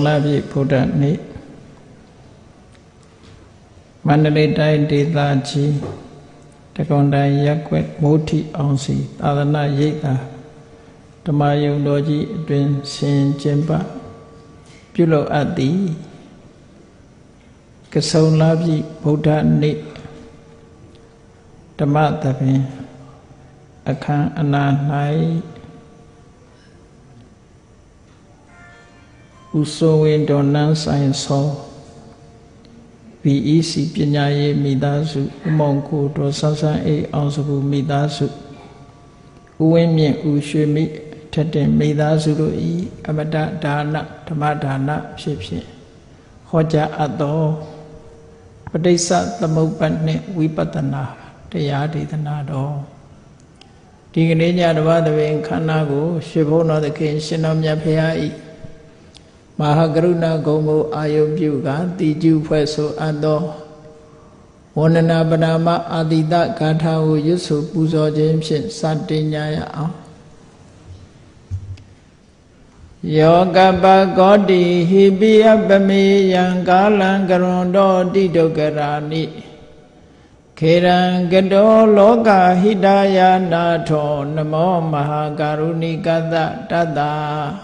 la bi Buddha ni Mandalay Dai Deta Chi Takondai Yakwet Moti Onsi Adana Yeta Tamayung Doji Bin Sin Jemba Pulo Adi Kasong la bi Buddha ni Tamatabi Akhan Ananai Uso Window Nan Science Hall BEC Pinyaye Midasu Monku to Sasa A Onsabu Midasu Uwemien Ushumi Tete Midasu E Amada Dana Tamadana Shipshi Hoja Ado Padesa Tamopane Wipatana Tayadi Tanado Tigania Vadavi Kanago Shivono the King Shinomya Payai Mahagaruna Gomo Ayobjuga, Tiju Feso Ado Wanana Banama Adida Kata Yusu Puzo James Satinyaya Yoga Bagodi Hibia Bami Yangalan Garondo Dido Garani Keran Gado Loga Hidaya Nato Namo Mahagaruni Gada Dada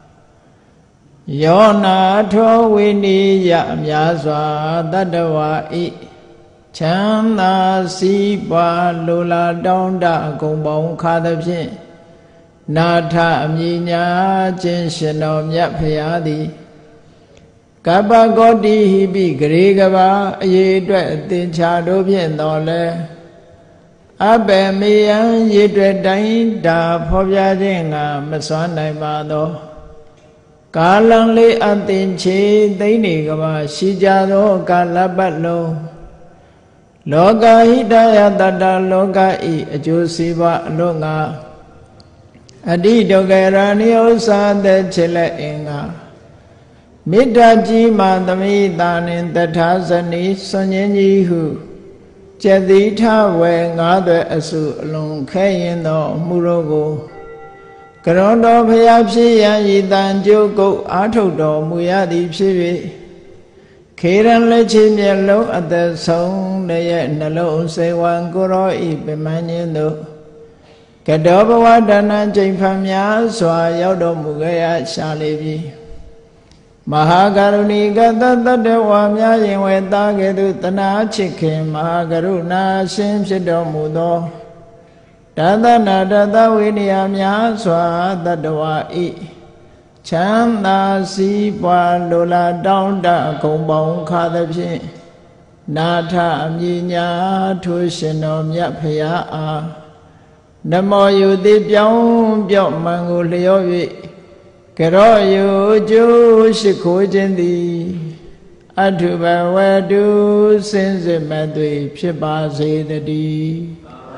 Yona Tho Wini Yamyaswa Tadawa I Chanda Sipa Lula Donda Gombong Kadapin Nata Amyinya Jinshino Myapayadi Kaba Godi Hibi Grigava Yedwe Tinchado Piendole Abe Miyan Yedwe Dain Da Pobyajenga Maswana Mado Kalang le atinche daini gama shijado kalabalo Loga hidaya tata loga I ajusiva longa Adi dogerani osa de chile inga Midaji madami danin tathasani sonyenji hu Jaditha we ngade asu alung khayin do murogo Karondo Payapsi Yidan Joko Atodo Muyadi Pivi Kiran Lechin Yellow at the song the Nalo Sewan Goro Ipemanindo Kadoba Dana Jimfamya Swa Yodo Mugaya Shalibi Mahagaruni Gata Wamya Yinweta Gedu Tana Chikim Mahagaruna Sim Sido Mudo Dada Dada Winiyamya Swa Tadawa I Chanda Sipa Lola Donda Gombong Kadapin Nata Amyinya Tushino Myapaya A Namo Yudi Pyong Pyong Mangu Leovi Kero Yu Ju Shiko Jindi Atuba Wadu Sinzi Madui Pipa Zedadi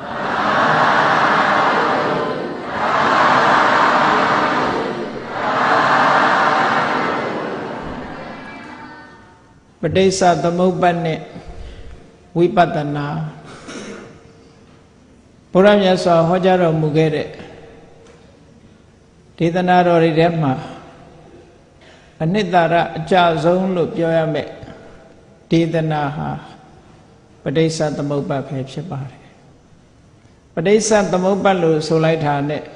Padesa Tamopane Wipatana Puramyaswa Hojaro Mugere Titanaro Ridema Anitara Jazon Loop Yoyame Titanaha Padesa Tamopa Pepsipari Padesa Tamopalu Solaitane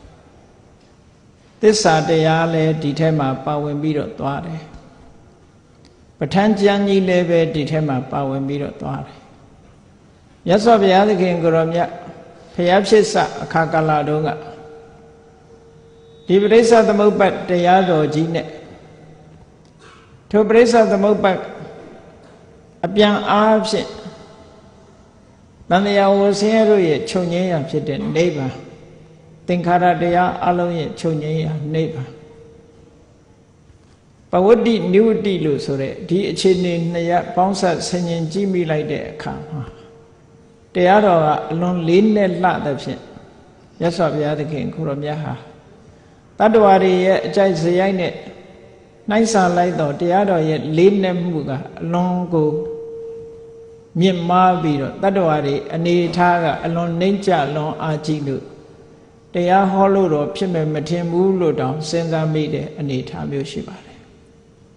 This Sadeale Ditema Pawembiro Tuare Patanjani leve ditema Pawen Biro Tuare. Yasobia the King Goromia, Payapsisa, Kakala Donga. Dibresa the Mopat, Tayado Gine. To Bresa the Mopak, a young absent. Nania was here, Chonia, Pitten, neighbor. Tinkara dea, Aloye, Chonia, neighbor. But what did new deal so that the chin Naya Ponsa singing Jimmy like that come? They are alone lean and lot of shit. Yes, of the other king, Kuromyaha. That was a giant nice like the other yet lean and muga long go. Myanmar Biro, that was a neat taga alone nature long archinu. They are hollow or pime matimulu down, sends a made a neat time you shiba.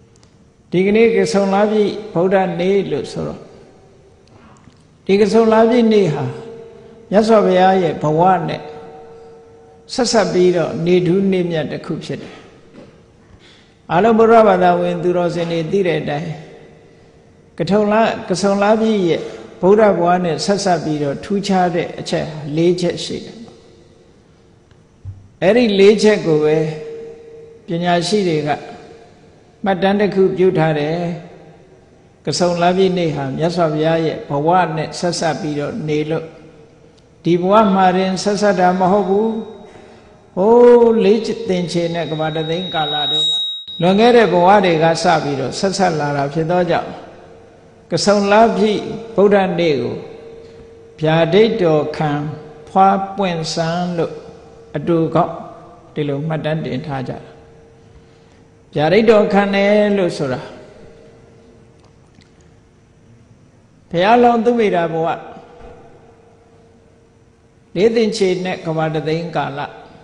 ဒီကနေ့ကဆုံလာပြီဗုဒ္ဓနေ့လို့ဆိုတော့ဒီကဆုံလာပြီနေ့ဟာမြတ်စွာဘုရားရဲ့ဘဝနဲ့ဆက်ဆက်ပြီးတော့နေထူးနေ့မြတ်တစ်ခုဖြစ်တယ်အလုံးဘုရားဘာသာဝင်သူတော်စင်တွေသိတဲ့အတိုင်းကဆုံလာပြီရဲ့ဗုဒ္ဓဘဝနဲ့ဆက်ဆက်ပြီးတော့ထူးခြားတဲ့အချက်၄ချက်ရှိတယ်အဲ့ဒီ၄ချက်ကိုပဲပညာရှိတွေကမှတ်တမ်းတစ်ခုပြုထားတယ်ကဆုံလာပြီနေ့ဟာမြတ်စွာဘုရားရဲ့ဘဝနဲ့ဆက်ဆက်ပြီးတော့နေလို့ဒီဘဝမှာရင်ဆက်ဆက်တာမဟုတ်ဘူးဟိုးလေးသင်္ချေနဲ့ကဘာတသိန်းကာလတုန်းကလွန်ခဲ့တဲ့ဘဝတွေကစပြီးတော့ဆက်ဆက်လာတာဖြစ်သောကြောင့်ကဆုံလာပြီဗုဒ္ဓနေ့ကိုဗျာဒိတ်တော်ခံဖွာပွင့်စံလို့အတူကောက်ဒီလိုမှတ်တမ်းတင်ထားကြတာဗျာဒိတ်တော်ခံတယ်လို့ဆိုတာဘုရားလောင်းသူမိတာဘဝလေးသင်္ချေနဲ့ကဘာတသိန်းကာလ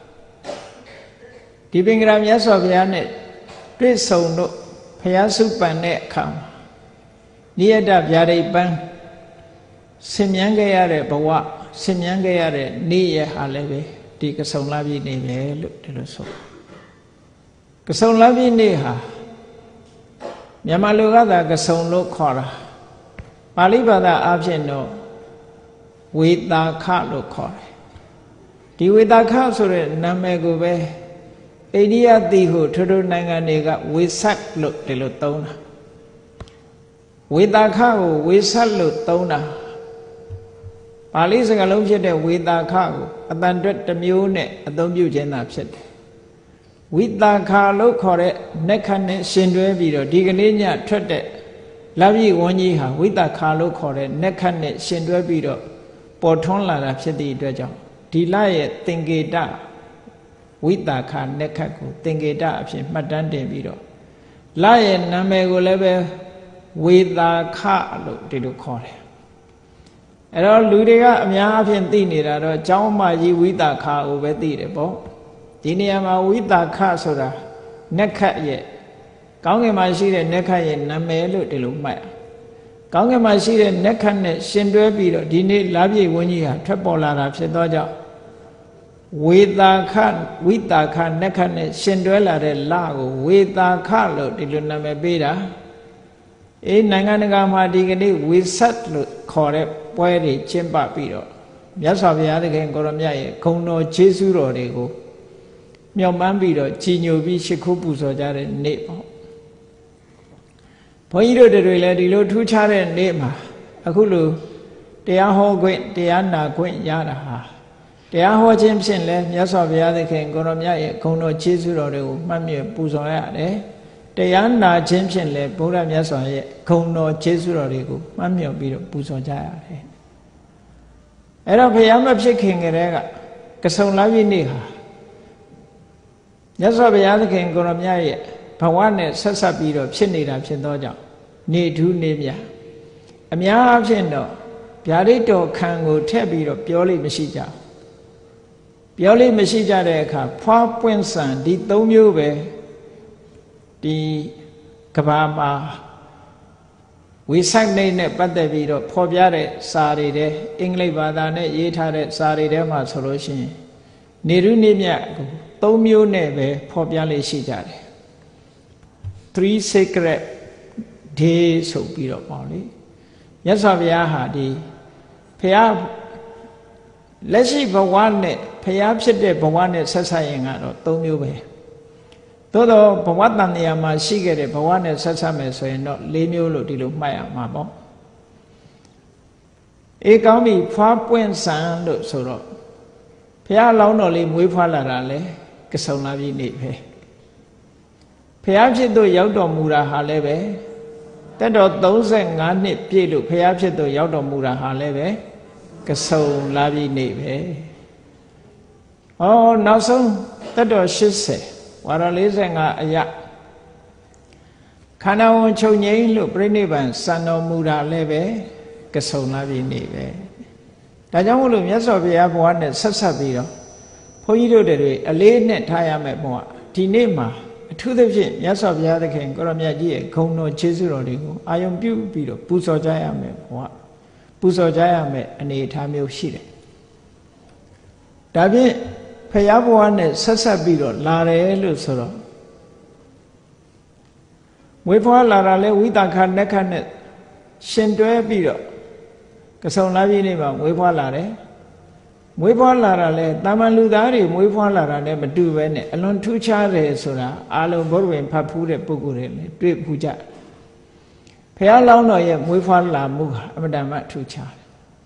ဒီပင်ကရာမြတ်စွာဘုရားနဲ့တွေ့ဆုံလို့ဘုရားစုပန်တဲ့အခါမှာနိယတဗျာဒိတ်ပန်းဆင်မြန်းခဲ့ရတဲ့ဘဝဆင်မြန်းခဲ့ရတဲ့နေ့ရဟာလည်းပဲဒီကဆုံလာပြီနေ့ပဲလို့ဒီလိုဆိုကဆုံလာပြီနေ့ဟာမြန်မာလူကသာကဆုံလို့ခေါ်တာပါဠိဘာသာအဖြစ်တော့ဝေတာခလို့ခေါ်တယ်ဒီဝေတာခဆိုတဲ့နာမည်ကိုပဲအိန္ဒိယသီဟုထိုးထိုးနိုင်ငံတွေကဝေဆတ်လို့ဒီလိုသုံးတာဝေတာခကိုဝေဆတ်လို့သုံးတာပါဠိစကားလုံးဖြစ်တဲ့ဝေတာခကိုအတန်တွက်တစ်မျိုးနဲ့အသုံးပြုခြင်းသာဖြစ်တယ်ဝိတာခလို့ခေါ်တဲ့နက္ခတ်နဲ့ရှင်တွဲပြီးတော့ဒီကနေ့ညထွက်တဲ့လပြည့်ဝန်းကြီးဟာဝိတာခလို့ခေါ်တဲ့နက္ခတ်နဲ့ရှင်တွဲပြီးတော့ပေါ်ထွန်းလာတာဖြစ်သည့်အတွက်ကြောင့်ဒီလရဲ့သင်္ကေတဝိတာခနက္ခတ်ကိုသင်္ကေတအဖြစ်မှတ်တမ်းတင်ပြီးတော့လရဲ့နာမည်ကိုလည်းပဲဝေတာခလို့ဒီလိုခေါ်တယ်အဲ့တော့လူတွေကအများအဖြစ်သိနေတာတော့ကျောင်းမကြီးဝိတာခကိုပဲသိတယ်ပေါ့ဒီနေရာမှာဝိတာခဆိုတာနက္ခတ်ရဲ့ကောင်းကင်မှာရှိတဲ့နက္ခတ်ရဲ့နာမည်လို့ဒီလိုမှတ်ကောင်းကင်မှာရှိတဲ့နက္ခတ်နဲ့ရှင်တွဲပြီးတော့ဒီနေ့လပြည့်ဝန်းကြီးဟာထွက်ပေါ်လာတာဖြစ်သောကြောင့်ဝေတာခဝိတာခနက္ခတ်နဲ့ရှင်တွဲလာတဲ့လကိုဝေတာခလို့ဒီလိုနာမည်ပေးတာနိုင်ငံတကာမှာဒီကနေ့ဝေဆတ်လို့ခေါ်တဲ့ပွဲတွေကျင်းပပြီးတော့မြတ်စွာဘုရားသခင်ကိုရမြတ်ရဲ့ဂုဏ်တော်ကျေးဇူးတော်တွေကိုမြောက်ပန်းပြီးတော့ကြီးညိုပြီးရှိခိုးပူဇော်ကြတဲ့နေ့ပေါ့ဘုန်းကြီးတို့တွေလည်းဒီလိုထူးခြားတဲ့နေ့မှာအခုလိုတရားဟောခွင့်တရားနာခွင့်ရတာဟာတရားဟောခြင်းဖြင့်လည်းမြတ်စွာဘုရားသခင်ကိုရမြတ်ရဲ့ဂုဏ်တော်ကျေးဇူးတော်တွေကိုမှတ်မြတ်ပူဇော်ရတယ်တရားနာခြင်းဖြင့်လည်းဘုရားမြတ်စွာရဲ့ဂုဏ်တော်ကျေးဇူးတော်တွေကိုမှတ်မြတ်ပြီးတော့ပူဇော်ကြရတယ်အဲ့တော့ဘုရားမဖြစ်ခင်ကတည်းကဆုံလာပြီနေ့ဟာမြတ်စွာဘုရားသခင်ကိုရမြတ်ရဲ့ဘဝနဲ့ဆက်ဆက်ပြီးတော့ဖြစ်နေတာဖြစ်သောကြောင့်နေထူးနေမြအများအဖြစ်တော့ဗျာဒိတ်တော်ခံကိုထည့်ပြီးတော့ပြောလို့မရှိကြပြောလို့မရှိကြတဲ့အခါဖွာပွင့်ဆံဒီ၃မျိုးပဲဒီကဘာမှာဝိဆိုင်နေနဲ့ပတ်သက်ပြီးတော့ဖော်ပြတဲ့စာတွေတဲ့အင်္ဂလိပ်ဘာသာနဲ့ရေးထားတဲ့စာတွေထဲမှာဆိုလို့ရှိရင်နေရုနေမြ၃မျိုးနဲ့ပဲဖော်ပြလို့ရှိကြတယ်3 sacred day ဆိုပြီးတော့ပေါ့လေမြတ်စွာဘုရားဟာဒီဘုရားလက်ရှိဘဝနဲ့ဘုရားဖြစ်တဲ့ဘဝနဲ့ဆက်ဆက်ရင်ကတော့၃မျိုးပဲသို့တော့ဘဝတန်တရားမှာရှိခဲ့တဲ့ဘဝနဲ့ဆက်ဆက်မယ်ဆိုရင်တော့၄မျိုးလို့ဒီလိုမှတ်ရမှာပေါ့ကောင်းပြီဖွာပွင့်ဆံလို့ဆိုတော့ဘုရားလောင်းတော်လေးမွေးဖွားလာတာလေကဆုံလာပြီနေ့ပဲဘုရားဖြစ်သို့ရောက်တော်မူတာဟာလည်းပဲတက်တော်35နှစ်ပြည့်လို့ဘုရားဖြစ်သို့ရောက်တော်မူတာဟာလည်းပဲကဆုံလာပြီနေ့ပဲနောက်ဆုံးတက်တော်80ဝါရ45အယခန္ဓာဝန်ချုပ်ငြိမ်းလို့ပြိဋိဘံစံတော်မူတာလည်းပဲကဆုံလာပြီနေ့ပဲဒါကြောင့်မို့လို့မြတ်စွာဘုရားဘဝနဲ့ဆက်ဆက်ပြီးတော့ဘုန်းကြီးတို့တွေအလေးနဲ့ထားရမယ်ဘုရားဒီနေ့မှာထူးသဖြင့်မြတ်စွာဘုရားသခင်ကိုရမြတ်ကြီးရဲ့ဂုဏ်တော်ကျေးဇူးတော်တွေကိုအာယုံပြုပြီးတော့ပူဇော်ကြရမယ်ဘဝပူဇော်ကြရမယ်အနေအထားမျိုးရှိတယ်ဒါဖြင့်ဖယားဘဝနဲ့ဆက်ဆက်ပြီးတော့လာတယ်လို့ဆိုတော့မွေးဖွားလာတာလဲဝိသခနက္ခနဲ့ရှင်တွဲပြီးတော့ကဆုံလာပြီနေမှာမွေးဖွားလာတယ်မွေးဖွားလာတာလဲတာမန်လူသားတွေမွေးဖွားလာတာနဲ့မတူပဲနဲ့အလွန်ထူးခြားတယ်ဆိုတာအာလုံးဘုရားဝင်ဖတ်ဖူးတဲ့ပုဂ္ဂိုလ်တွေလည်းတွေ့ဖူးကြဖယားလောင်းတော်ရဲ့မွေးဖွားလာမှုဟာအမှန်တမ်းထူးခြားတယ်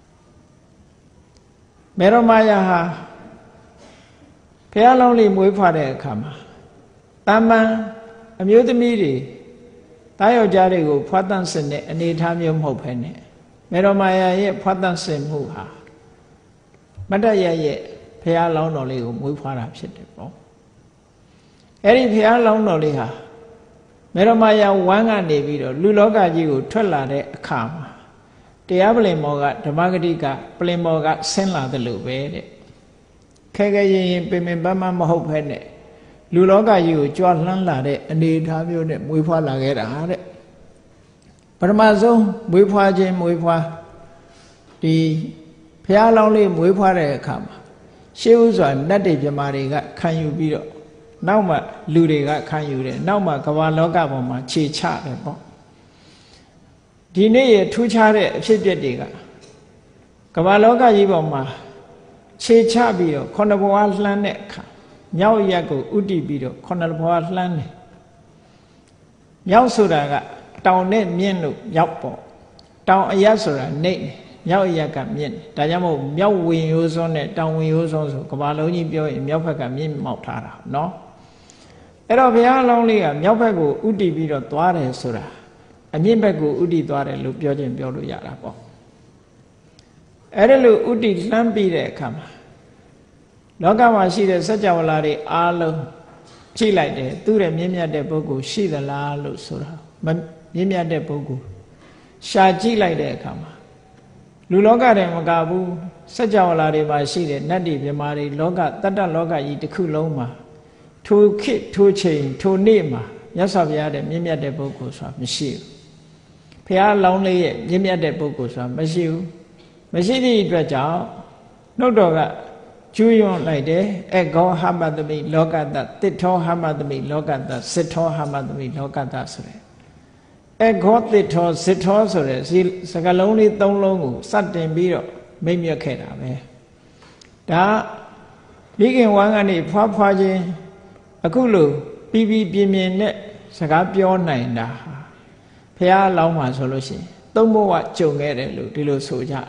မေရမယဟာဖယားလောင်းလေးမွေးဖွားတဲ့အခါမှာတာမန်အမျိုးသမီးတွေတားယောက်ျားတွေကိုဖွားတန့်စင်တဲ့အနေအထားမျိုးမဟုတ်ဘဲနဲ့မေရမယရဲ့ဖွားတန့်စင်မှုဟာမတ္တရရဲ့ဖះလောင်းတော်လေးကိုမွေးဖွားတာဖြစ်တယ်ပေါ့အဲ့ဒီဖះလောင်းတော်လေးဟာမေရမယဝမ်းကနေပြီးတော့လူလောကကြီးကိုထွက်လာတဲ့အခါမှာတရားပလင်မော်ကဓမ္မဂတိကပလင်မော်ကဆင်းလာတယ်လို့ပဲတဲ့ခဲခဲရင်ရင်ပင်ပင်ပန်းပန်းမဟုတ်ဘဲနဲ့လူလောကကြီးကိုကြွလှမ်းလာတဲ့အနေအထားမျိုးနဲ့မွေးဖွားလာခဲ့တာတဲ့ပထမဆုံးမွေးဖွားခြင်းမွေးဖွားဒီဖះလောင်းလေးမွေးဖွားတဲ့အခါမှာရှေးဥစွာနတ်တွေပြမာတွေကခံယူပြီးတော့နောက်မှလူတွေကခံယူတယ်နောက်မှကမ္ဘာလောကပေါ်မှာခြေချတယ်ပေါ့ဒီနေ့ရထူးခြားတဲ့အဖြစ်အပျက်တွေကကမ္ဘာလောကကြီးပေါ်မှာခြေချပြီးတော့ခုနဘဝလှမ်းတဲ့အခါမြောက်ရက်ကိုဥတည်ပြီးတော့ခုနဘဝလှမ်းတယ်မြောက်ဆိုတာကတောင်နဲ့မြင့်လို့မြောက်ပေါ့တောင်အရက်ဆိုတာနေမြောက်အရက်ကမြင့်ဒါကြောင့်မို့မြောက်ဝင်ရိုးစွန်းနဲ့တောင်ဝင်ရိုးစွန်းဆိုကမ္ဘာလုံးကြီးပြောရင်မြောက်ဘက်ကမြင့်မောက်ထားတာနော်အဲ့တော့ဘုရားအလောင်းလေးကမြောက်ဘက်ကိုဥတည်ပြီးတော့သွားတယ်ဆိုတာအမြင့်ဘက်ကိုဥတည်သွားတယ်လို့ပြောခြင်းပြောလို့ရတာပေါ့အဲ့ဒါလို့ဥတည်လှမ်းပြီးတဲ့အခါမှာလောကမှာရှိတဲ့စัจ java လာတွေအားလုံးကြည့်လိုက်တယ်သူ့ရဲ့မြင့်မြတ်တဲ့ပုဂ္ဂိုလ်ရှိသလားလို့ဆိုတာမြင့်မြတ်တဲ့ပုဂ္ဂိုလ်ရှာကြည့်လိုက်တဲ့အခါမှာလူလောကတွေမကဘူးစัจ java လာတွေမှာရှိတဲ့နတ်တွေမြမာတွေလောကတတ္တလောကကြီးတစ်ခုလုံးမှာထိုခေတ်ထိုချိန်ထိုနေ့မှာမြတ်စွာဘုရားတဲ့မြင့်မြတ်တဲ့ပုဂ္ဂိုလ်ဆိုတာမရှိဘူးဘုရားလောင်းလေးရဲ့မြင့်မြတ်တဲ့ပုဂ္ဂိုလ်ဆိုတာမရှိဘူးမရှိသည့်အတွက်ကြောင့်နှုတ်တော်ကကျွယွန်းလိုက်တယ်အဂောဟမတမိလောကတ္တတစ်ထောဟမတမိလောကတ္တစစ်ထောဟမတမိလောကတ္တဆိုတဲ့အဂောတစ်ထောစစ်ထောဆိုတဲ့စကားလုံးလေး၃လုံးကိုစတင်ပြီးတော့မိတ်မြတ်ခဲ့တာပဲဒါမိခင်ဝမ်းကနေဖွားဖွားခြင်းအခုလိုပြီးပြီးပြင်းပြင်းနဲ့စကားပြောနိုင်တာဘုရားလောင်းမှာဆိုလို့ရှိရင်သုံးဘဝကြုံခဲ့တယ်လို့ဒီလိုဆိုကြတယ်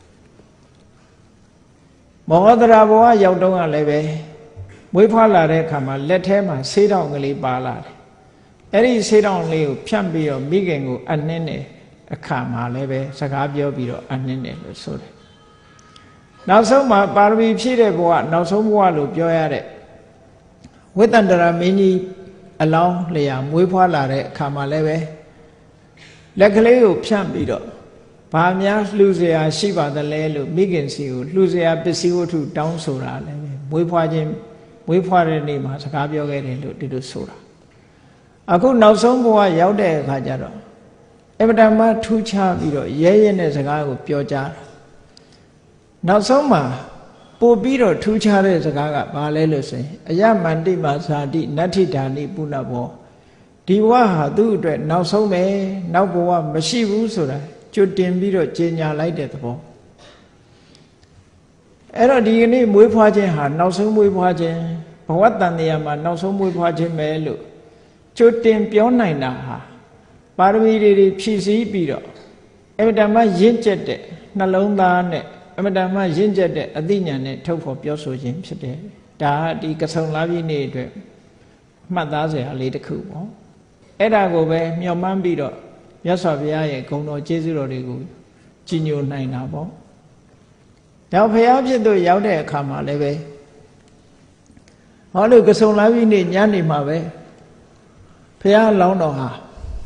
မောဟဒရာဘဝရောက်တော့ကလည်းပဲမွေးဖွားလာတဲ့အခါမှာလက်ထဲမှာဆေးတောင်ကလေးပါလာတယ်အဲ့ဒီဆေးတောင်လေးကိုဖြန့်ပြီးတော့မိခင်ကိုအနှင်းတဲ့အခါမှာလည်းပဲစကားပြောပြီးတော့အနှင်းတယ်လို့ဆိုတယ်နောက်ဆုံးမှာပါရမီဖြည့်တဲ့ဘဝနောက်ဆုံးဘဝလို့ပြောရတဲ့ဝိတ္တန္တရာမင်းကြီးအလောင်းလျာမွေးဖွားလာတဲ့အခါမှာလည်းပဲလက်ကလေးကိုဖြန့်ပြီးတော့ဘာများလှူเสียရှိပါသလဲလို့မိခင်စီကိုလှူเสียပစ္စည်းဝတ္ထုတောင်းဆိုတာလည်းပဲမွေးဖွားတဲ့နေ့မှာစကားပြောခဲ့တယ်လို့ဒီလိုဆိုတာအခုနောက်ဆုံးဘဝရောက်တဲ့အခါကျတော့အမတမထူးခြားပြီးတော့ရဲရဲနဲ့စကားကိုပြောကြတာနောက်ဆုံးမှာပို့ပြီးတော့ထူးခြားတဲ့စကားကဘာလဲလို့ဆိုရင်အယမန္တိမာဇာတိနတ္ထိဓာနိပုဏ္ဏဘောဒီဘဝဟာသူ့အတွက်နောက်ဆုံးပဲနောက်ဘဝမရှိဘူးဆိုတာကျွတ်တင်ပြီးတော့ကြေညာလိုက်တဲ့သဘောအဲ့တော့ဒီကနေ့မွေးဖွားခြင်းဟာနောက်ဆုံးမွေးဖွားခြင်းဘဝတန်တရားမှာနောက်ဆုံးမွေးဖွားခြင်းပဲလို့ကျွတ်တင်ပြောနိုင်တာဟာပါရမီတွေဖြည့်ဆည်းပြီးတော့အမတမရင့်ကျက်တဲ့နှလုံးသားနဲ့အမတမရင့်ကျက်တဲ့အသိဉာဏ်နဲ့ထုတ်ဖော်ပြောဆိုခြင်းဖြစ်တယ်ဒါဟာဒီကဆုံလာပြည့်နေ့အတွက်မှတ်သားစရာလေးတစ်ခုပေါ့အဲ့ဒါကိုပဲမျှော်မှန်းပြီးတော့မြတ်စွာဘုရားရဲ့ဂုဏ်တော်ကျေးဇူးတော်တွေကိုကြီးညိုနိုင်တာပေါ့ဒါဘုရားဖြစ်သူရောက်တဲ့အခါမှာလည်းပဲဟောလို့ကဆုံလာပြီးနေ့ညနေမှာပဲဘုရားလောင်းတော်ဟာ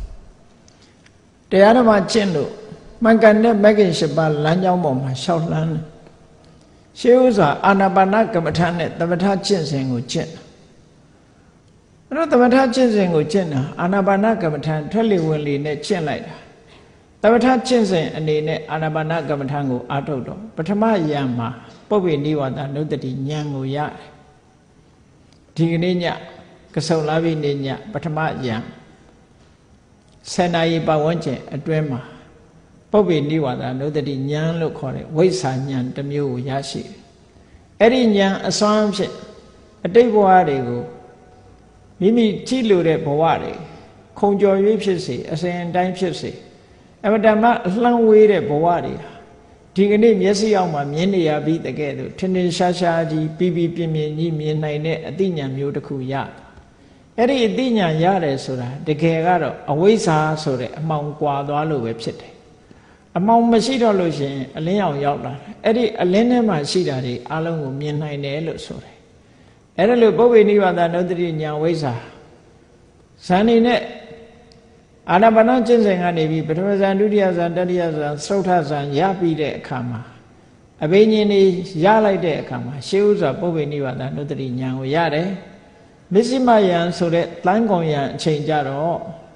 တရားဓမ္မကျင့်လို့မှန်ကန်တဲ့မဂ္ဂင်၈ပါးလမ်းကြောင်းပေါ်မှာရှောက်လှမ်းတယ်ရှေးဥစွာအာနာပါနကမ္မထာနဲ့သမထကျင့်စဉ်ကိုကျင့်အဲ့တော့သမထကျင့်စဉ်ကိုကျင့်တာအာနာပါနကမ္မထံထွက်လေဝင်လေနဲ့ကျင့်လိုက်တာသမထကျင့်စဉ်အနေနဲ့အာနာပါနကမ္မထံကိုအားထုတ်တော့ပထမယံမှာပုပ္ပေနိဝါဒနုတ္တိဉာဏ်ကိုရတယ်ဒီကနေ့ညကစုံလာပြီနေ့ညပထမယံ10နာရီပတ်ဝန်းကျင်အတွင်းမှာပုပ္ပေနိဝါဒနုတ္တိဉာဏ်လို့ခေါ်တဲ့ဝိဇ္ဇာဉာဏ်တစ်မျိုးကိုရရှိတယ်အဲ့ဒီဉာဏ်အစွမ်းဖြင့်အတိတ်ဘဝတွေကိုမိမိကြည့်လို့တဲ့ဘဝတွေခုံကျော်၍ဖြစ်စေအစဉ်အတိုင်းဖြစ်စေအမတမအလှမ်းဝေးတဲ့ဘဝတွေဒီကနေ့မျက်စိအောင်မှာမြင်နေရပြီးတကယ်လို့ထင်ထင်ရှားရှားကြီးပြီးပြီးပြင်းပြင်းကြီးမြင်နိုင်တဲ့အသိဉာဏ်မျိုးတစ်ခုရအဲ့ဒီအသိဉာဏ်ရတယ်ဆိုတာတကယ်ကတော့အဝိဇ္ဇာဆိုတဲ့အမှောင်ကွာသွားလို့ပဲဖြစ်တယ်အမှောင်မရှိတော့လို့ရှိရင်အလင်းအောင်ရောက်လာတယ်အဲ့ဒီအလင်းထဲမှာရှိတာတွေအလုံးကိုမြင်နိုင်တယ်လို့ဆိုတယ်အဲ့ဒါလို့ပုပ္ပေနိဝါဒနုတ္တိဉာဏ်ဝိဇ္ဇာဇန်နေနဲ့အာနာပါနကျင့်စဉ်ကနေပြီးပထမဇန်ဒုတိယဇန်တတိယဇန်သုတ္ထဇန်ရပြီးတဲ့အခါမှာအဘိညာဉ်တွေရလိုက်တဲ့အခါမှာရှေးဥစွာပုပ္ပေနိဝါဒနုတ္တိဉာဏ်ကိုရတယ်မစ္စည်းမယံဆိုတဲ့တန်းကောင်ယံအချိန်ကြတော့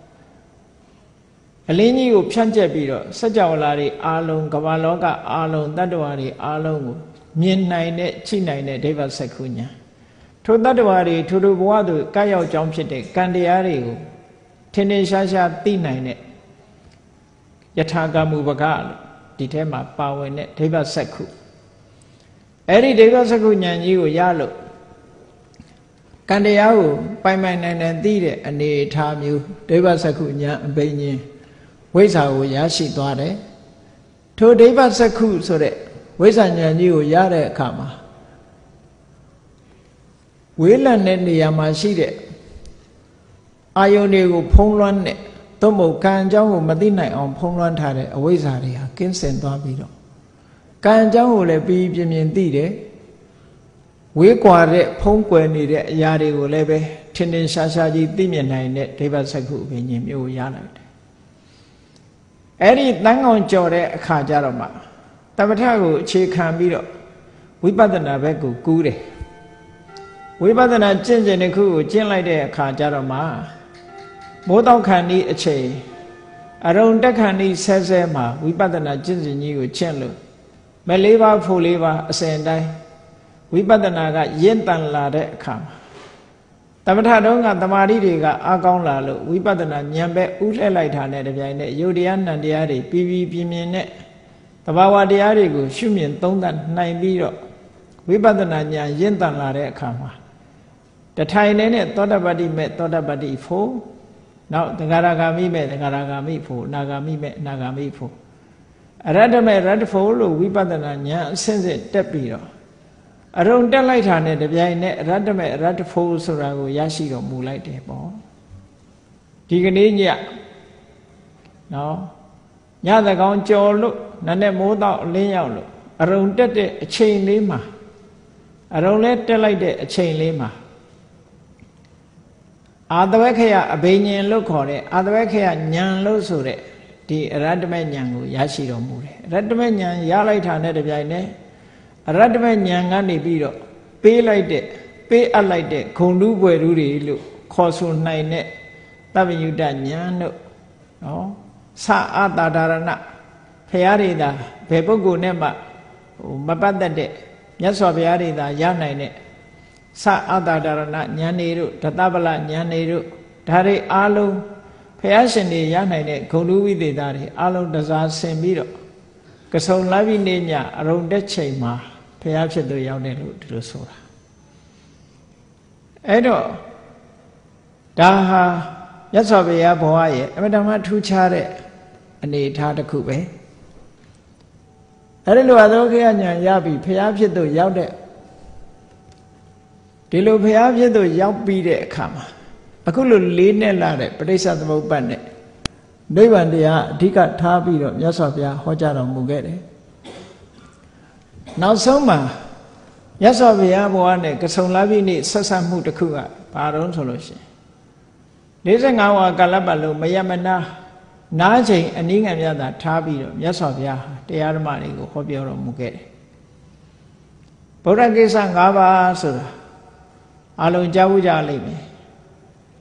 အလင်းကြီးကိုဖြန့်ကျက်ပြီးတော့စัจ java လာတွေအာလုံးကမ္ဘာလောကအာလုံးတတ္တဝါတွေအာလုံးကိုမြင်နိုင်တဲ့ချိနိုင်တဲ့ဒိဗ္ဗစက္ခုဉာဏ်ထိုတတ္တဝါတွေထိုဘဝသို့ကပ်ရောက်ကြောင်းဖြစ်တဲ့ကံတရားတွေကိုထင်ထင်ရှားရှားသိနိုင်တဲ့ယထာကမူပကလို့ဒီထဲမှာပါဝင်တဲ့ဒိဗ္ဗစက္ခုအဲ့ဒီဒိဗ္ဗစက္ခုဉာဏ်ကြီးကိုရလို့ကံတရားကိုပိုင်ပိုင်နိုင်နိုင်သိတဲ့အနေအထားမျိုးဒိဗ္ဗစက္ခုဉာဏ်အဘိညာဉ်ဝိဇ္ဇာကိုရရှိသွားတယ်ထိုဒိဗ္ဗစက္ခုဆိုတဲ့ဝိဇ္ဇာဉာဏ်ကြီးကိုရတဲ့အခါမှာဝေးလံတဲ့နေရာမှာရှိတဲ့အာယုန်တွေကိုဖုံးလွှမ်းတဲ့သို့မဟုတ်ကံအကြောင်းကိုမသိနိုင်အောင်ဖုံးလွှမ်းထားတဲ့အဝိဇ္ဇာတွေဟာကင်းစင်သွားပြီးတော့ကံအကြောင်းကိုလည်းပြီးပြင်းပြင်းသိတယ်ဝေးကွာတဲ့ဖုံးကွယ်နေတဲ့အရာတွေကိုလည်းပဲထင်ထင်ရှားရှားကြီးသိမြင်နိုင်တဲ့ဒိဗ္ဗစက္ခုအဘိညာဉ်မျိုးကိုရလိုက်တယ်အဲ့ဒီတန်းကောင်ကြော်တဲ့အခါကျတော့မှသမထကိုအခြေခံပြီးတော့ဝိပဿနာဘက်ကိုကူးတယ်ဝိပဿနာကျင့်စဉ်တစ်ခုကိုကျင့်လိုက်တဲ့အခါကျတော့မှမိုးတောက်ခန္ဒီအချိန်အရုံတက်ခန္ဒီဆဲဆဲမှာဝိပဿနာကျင့်စဉ်ကြီးကိုကျင့်လို့မလေးပါဖို့လေးပါအစဉ်တိုင်းဝိပဿနာကရင့်တန်လာတဲ့အခါမှာသမထတုန်းကတမာတိတွေကအားကောင်းလာလို့ဝိပဿနာဉာဏ်ပဲဥလှည့်လိုက်တာနဲ့တပြိုင်နက်ယုတ်တရားနံတရားတွေပြီးပြီးပြင်းပြင်းနဲ့တဘာဝတရားတွေကိုရှုမြင်သုံးသပ်နိုင်ပြီးတော့ဝိပဿနာဉာဏ်ရင့်တန်လာတဲ့အခါမှာတထိုင်နဲ့သောတပတ္တိမဲ့သောတပတ္တိဖို့နောက်သဂရဂါမိမဲ့သဂရဂါမိဖို့အနာဂါမိမဲ့အနာဂါမိဖို့အရတ္တမဲ့ရတ္တဖို့လို့ဝိပဿနာဉာဏ်အစဉ်စဉ်တက်ပြီးတော့အရုံတက်လိုက်တာနဲ့တပြိုင်နက်အရတ္တမဲ့အရတ္တဖို့ဆိုတာကိုရရှိတော်မူလိုက်တယ်ပေါ့ဒီကနေ့ညနော်ညသကောင်ကြော်လို့နည်းနည်းမိုးတော့အလင်းရောက်လို့အရုံတက်တဲ့အချိန်လေးမှာအရုံလဲတက်လိုက်တဲ့အချိန်လေးမှာအာတဝက္ခယအဘိညာဉ်လို့ခေါ်တဲ့အာတဝက္ခယဉာဏ်လို့ဆိုတဲ့ဒီအရတ္တမဲ့ဉာဏ်ကိုရရှိတော်မူတယ်အရတ္တမဲ့ဉာဏ်ရလိုက်တာနဲ့တပြိုင်နက်အရတ္တမဲ့ဉာဏ်ကနေပြီးတော့ပေးလိုက်တဲ့ပေးအပ်လိုက်တဲ့ဂုံတူးပွယ်တူးတွေလို့ခေါ်ဆိုနိုင်တဲ့တပ္ပယုတဉာဏ်တို့နော်သအတာဒါရဏဖရာရိတာဘယ်ပုဂ္ဂိုလ်နဲ့မှမပတ်သက်တဲ့မြတ်စွာဘုရားရိတာရနိုင်တဲ့သအတာဒါရဏဉာဏ်တွေတို့ဒသဗလဉာဏ်တွေတို့ဒါတွေအားလုံးဘုရားရှင်တွေရနိုင်တဲ့ဂုံတူးဝိသေသတွေအားလုံးတစားဆင်ပြီးတော့ကဆုံလာပြီနေညအရုံတက်ချိန်မှာဘုရားဖြစ်သူရောက်တယ်လို့ဒီလိုဆိုတာအဲ့တော့ဒါဟာမြတ်စွာဘုရားဘဝရဲ့အမတ္တမထူးခြားတဲ့အနေအထားတစ်ခုပဲအဲ့ဒီလိုအသောခေယဉာဏ်ရပြီဘုရားဖြစ်သူရောက်တဲ့ဒီလိုဘုရားဖြစ်သူရောက်ပြီးတဲ့အခါမှာအခုလိုလေးနဲ့လာတဲ့ပဋိစ္စသမုပ္ပါဒ်နဲ့နိဗ္ဗာန်တရားအဓိကထားပြီးတော့မြတ်စွာဘုရားဟောကြားတော်မူခဲ့တယ်နောက်ဆုံးမှာမြတ်စွာဘုရားဘဝနဲ့ကဆုံလာပြီနေ့ဆက်ဆက်မှုတစ်ခုကဘာတော့ဆိုလို့ရှိရင်45ဝါကာလပတ်လုံးမယမနာနားချိန်အနည်းငယ်များသာထားပြီးတော့မြတ်စွာဘုရားတရားဓမ္မတွေကိုဟောပြောတော်မူခဲ့တယ်ဗုဒ္ဓကိစ္စ5ပါးဆိုတာအလုံးကြားဘူးကြလိမ့်မယ်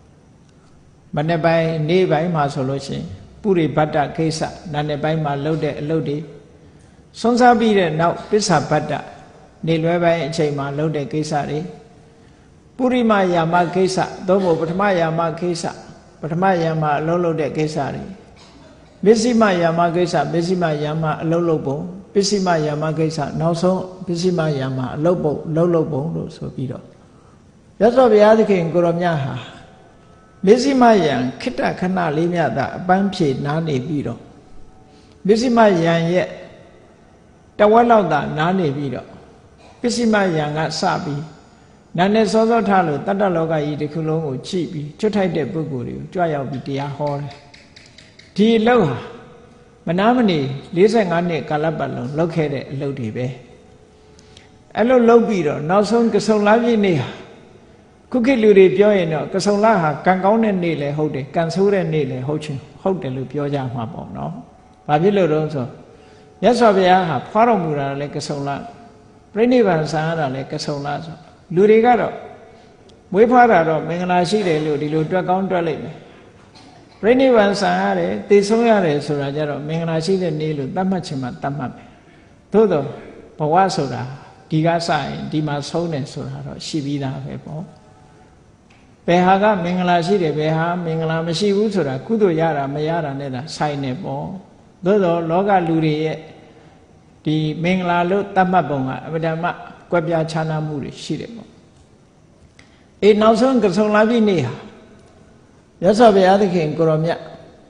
မနေ့ပိုင်းနေ့ပိုင်းမှာဆိုလို့ရှိရင်ပုရိဘတ္တကိစ္စနာနေ့ပိုင်းမှာလှုပ်တဲ့အလုပ်တွေစွန့်စားပြီးတဲ့နောက်ပစ္ဆဘတ္တနေလွဲပိုင်းအချိန်မှာလှုပ်တဲ့ကိစ္စတွေပုရိမယာမကိစ္စသို့မဟုတ်ပထမယာမကိစ္စပထမယာမအလုပ်လုပ်တဲ့ကိစ္စတွေမစ္စည်းမယာမကိစ္စမစ္စည်းမယာမအလုပ်လုပ်ပုံပစ္စည်းမယာမကိစ္စနောက်ဆုံးပစ္စည်းမယာမအလုပ်ပုံလုပ်ပုံလို့ဆိုပြီးတော့ရသော်ဘုရားသခင်ကိုရောမြတ်ဟာမစ္စည်းမယံခိတ္တခဏလေးမြတ်သာအပန်းဖြေနားနေပြီးတော့မစ္စည်းမယံရဲ့တဝက်လောက်သာနားနေပြီးတော့ပစ္စည်းမယံကစပြီးနာနဲ့စောစောထားလို့တတ္တလောကကြီးတစ်ခုလုံးကိုကြည့်ပြီးကျွတ်ထိုက်တဲ့ပုဂ္ဂိုလ်တွေကိုကြွရောက်ပြီးတရားဟောတယ်ဒီအလုပ်ဟာမနာမနေ45နှစ်ကာလပတ်လုံးလုပ်ခဲ့တဲ့အလုပ်တွေပဲအဲ့လိုလုပ်ပြီးတော့နောက်ဆုံးကဆုံလပြည့်နေ့ဟာခုခေတ်လူတွေပြောရင်တော့ကဆုံလဟာကံကောင်းတဲ့နေ့လည်းဟုတ်တယ်ကံဆိုးတဲ့နေ့လည်းဟုတ်တယ်လို့ပြောကြမှာပေါ့နော်ဘာဖြစ်လို့တော့ဆိုမြတ်စွာဘုရားဟာဖွားတော်မူတာလည်းကဆုံလပြိဋိဘံဆံရတာလည်းကဆုံလဆိုလူတွေကတော့မွေးဖွားတာတော့မင်္ဂလာရှိတယ်လို့ဒီလိုတွက်ကောင်းတွက်လိုက်မယ်ပြိဋိဘံဆံရတယ်သိဆုံးရတယ်ဆိုတာကြတော့မင်္ဂလာရှိတဲ့နေ့လို့သတ်မှတ်ချင်မှသတ်မှတ်မယ်သို့တော့ဘဝဆိုတာဒီကစရင်ဒီမှာဆုံးတယ်ဆိုတာတော့ရှိပြီးသားပဲပေါ့ဘယ်ဟာကမင်္ဂလာရှိတယ်ဘယ်ဟာမင်္ဂလာမရှိဘူးဆိုတာကုသိုလ်ရတာမရတာနဲ့တာဆိုင်နေပေါ့သို့တော့လောကလူတွေရဲ့ဒီမင်္ဂလာလို့သတ်မှတ်ပုံကအဗ္ဗဓမ္မကွက်ပြားခြားနားမှုတွေရှိတယ်ပေါ့အေးနောက်ဆုံးကဆုံလပြည့်နေ့ဟာရသော်ဘုရားသခင်ကိုရောမြတ်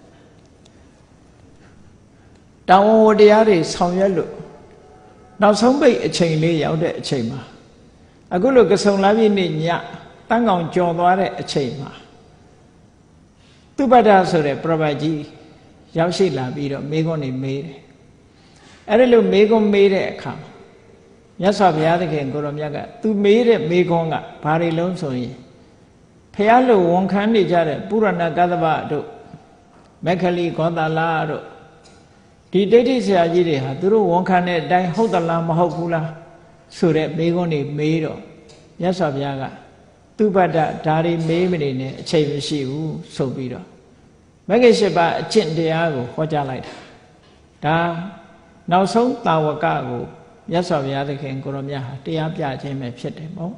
တောင်းဝတရားတွေဆောင်ရွက်လို့နောက်ဆုံးပိတ်အချိန်လေးရောက်တဲ့အချိန်မှာအခုလိုကဆုံလပြည့်နေ့ညတန်းကောင်ကြော်သွားတဲ့အချိန်မှာသူပတ္တဆိုတဲ့ပရပတ်ကြီးရောက်ရှိလာပြီးတော့မေးခွန်းနေမေးတယ်အဲ့ဒီလိုမေးခွန်းမေးတဲ့အခါမြတ်စွာဘုရားသခင်ကိုရောမြတ်ကသူမေးတဲ့မေးခွန်းကဘာတွေလုံးဆိုရင်ဖះလို့ဝန်ခံနေကြတဲ့ပုရဏကသဗ္ဗတို့မက္ခလီဂေါတလာတို့ဒီဒိဋ္ဌိဆရာကြီးတွေဟာသူတို့ဝန်ခံတဲ့အတိုင်းဟုတ်သလားမဟုတ်ဘူးလားဆိုတဲ့မေးခွန်းတွေမေးတော့မြတ်စွာဘုရားကသူပတ္တဒါတွေမေးမနေနဲ့အချိန်မရှိဘူးဆိုပြီးတော့မဂ္ဂင်၈ပါးအကျင့်တရားကိုဟောကြားလိုက်တာဒါနောက်ဆုံးတာဝကကိုမြတ်စွာဘုရားသခင်ကိုရောမြတ်ဟာတရားပြခြင်းပဲဖြစ်တယ်ပေါ့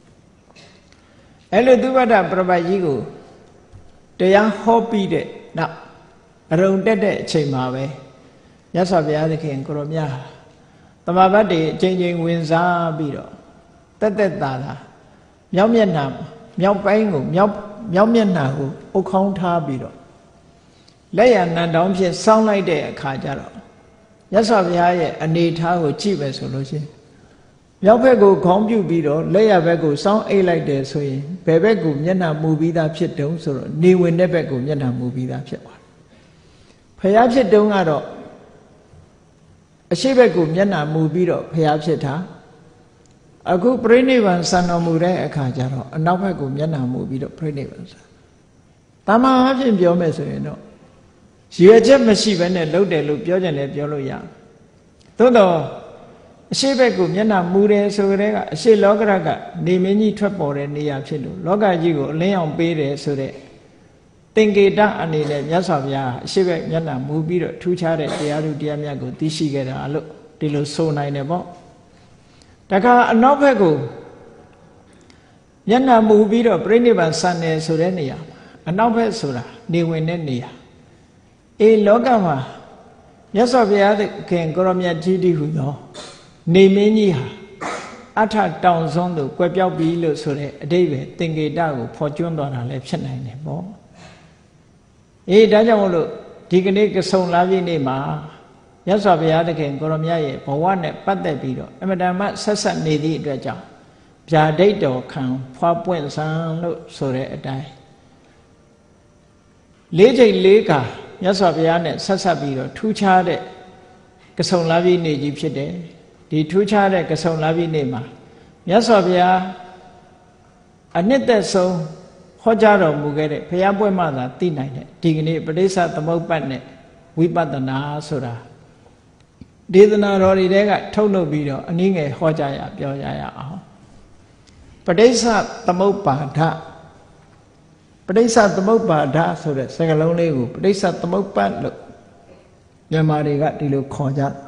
အဲ့လိုသူပတ္တပရပတ်ကြီးကိုတရားဟောပြီးတဲ့နောက်အရုံတက်တဲ့အချိန်မှာပဲမြတ်စွာဘုရားသခင်ကိုရောမြတ်ဟာတမဘတ်တွေအချိန်ချင်းဝင်စားပြီးတော့တက်တက်တာတာမြောက်မျက်နှာမြောက်ပိုင်းကိုမြောက်မျက်နှာကိုအုပ်ခေါင်းထားပြီးတော့လက်ရနံတောင်းဖြင့်စောင်းလိုက်တဲ့အခါကျတော့မြတ်စွာဘုရားရဲ့အနေထားကိုကြည့်ပဲဆိုလို့ရှိရင်မြောက်ဘက်ကိုခေါင်းပြုတ်ပြီးတော့လက်ရဘက်ကိုစောင်းအိတ်လိုက်တယ်ဆိုရင်ဘယ်ဘက်ကိုမျက်နှာမူပြီးသားဖြစ်တုံးဆိုတော့နေဝင်တဲ့ဘက်ကိုမျက်နှာမူပြီးသားဖြစ်သွားတယ်။ဘုရားဖြစ်တုံးကတော့အရှိဘက်ကိုမျက်နှာမူပြီးတော့ဘုရားဖြစ်တာအခုပြိဋိဘံစံတော်မူတဲ့အခါကျတော့အနောက်ဘက်ကိုမျက်နှာမူပြီးတော့ပြိဋိဘံစံတမန်အဖြစ်ပြောမယ်ဆိုရင်တော့ရည်ချက်မရှိဘဲနဲ့လှုပ်တယ်လို့ပြောကြတယ်ပြောလို့ရတယ်။သို့တော့အရှိဘက်ကိုမျက်နှာမူတယ်ဆိုကြတဲ့ကအရှိလောကရကနေမင်းကြီးထွက်ပေါ်တဲ့နေရာဖြစ်လို့လောကကြီးကိုအလင်းအောင်ပေးတယ်ဆိုတဲ့သင်္ကေတအနေနဲ့မြတ်စွာဘုရားအရှိဘက်မျက်နှာမူပြီးတော့ထူးခြားတဲ့တရားသူတရားမြတ်ကိုသိရှိခဲ့တာလို့ဒီလိုဆိုနိုင်တယ်ပေါ့။တခါအနောက်ဘက်ကိုမျက်နှာမူပြီးတော့ပြိဋိဘံစံတယ်ဆိုတဲ့နေရာအနောက်ဘက်ဆိုတာနေဝင်တဲ့နေရာအေးလောကမှာမြတ်စွာဘုရားခင်ကိုရောမြတ်ကြီးတည်ဟူသောနေမင်းကြီးဟာအထတောင်စွန်းသို့ကွယ်ပြောက်ပြီလို့ဆိုတဲ့အဓိပ္ပာယ်သင်္ကေတကိုဖော်ကျွန်းသွားတာလည်းဖြစ်နိုင်တယ်ပေါ့အေးဒါကြောင့်မို့လို့ဒီကနေ့ကဆုံလပြည့်နေ့မှာမြတ်စွာဘုရားသခင်ကိုရောမြတ်ရဲ့ဘဝနဲ့ပတ်သက်ပြီးတော့အမတန်မှဆက်ဆက်နေသည့်အတွက်ကြောင့်ဗျာဒိတ်တော်ခံဖွာပွင့်ဆန်းလို့ဆိုတဲ့အတိုင်းလေးချိန်လေးခါမြတ်စွာဘုရားနဲ့ဆက်ဆက်ပြီးတော့ထူးခြားတဲ့ကဆုံလပြည့်နေ့ကြီးဖြစ်တယ်ဒီထူးခြားတဲ့ကဆုံလပြည့်နေ့မှာမြတ်စွာဘုရားအနှစ်သက်ဆုံးဟောကြားတော်မူခဲ့တဲ့ဘုရားပွဲမှသာသိနိုင်တဲ့ဒီကနေ့ပဋိစ္စသမုပ္ပါဒ်နဲ့ဝိပဿနာဆိုတာဒေသနာတော်တွေတဲကထုတ်လုပ်ပြီးတော့အနည်းငယ်ဟောကြားရပြောကြရအောင်ပဋိစ္စသမုပ္ပါဒပဋိစ္စသမုပ္ပါဒဆိုတဲ့စကားလုံးလေးကိုပဋိစ္စသမုပ္ပါဒလို့မြန်မာတွေကဒီလိုခေါ်ကြတယ်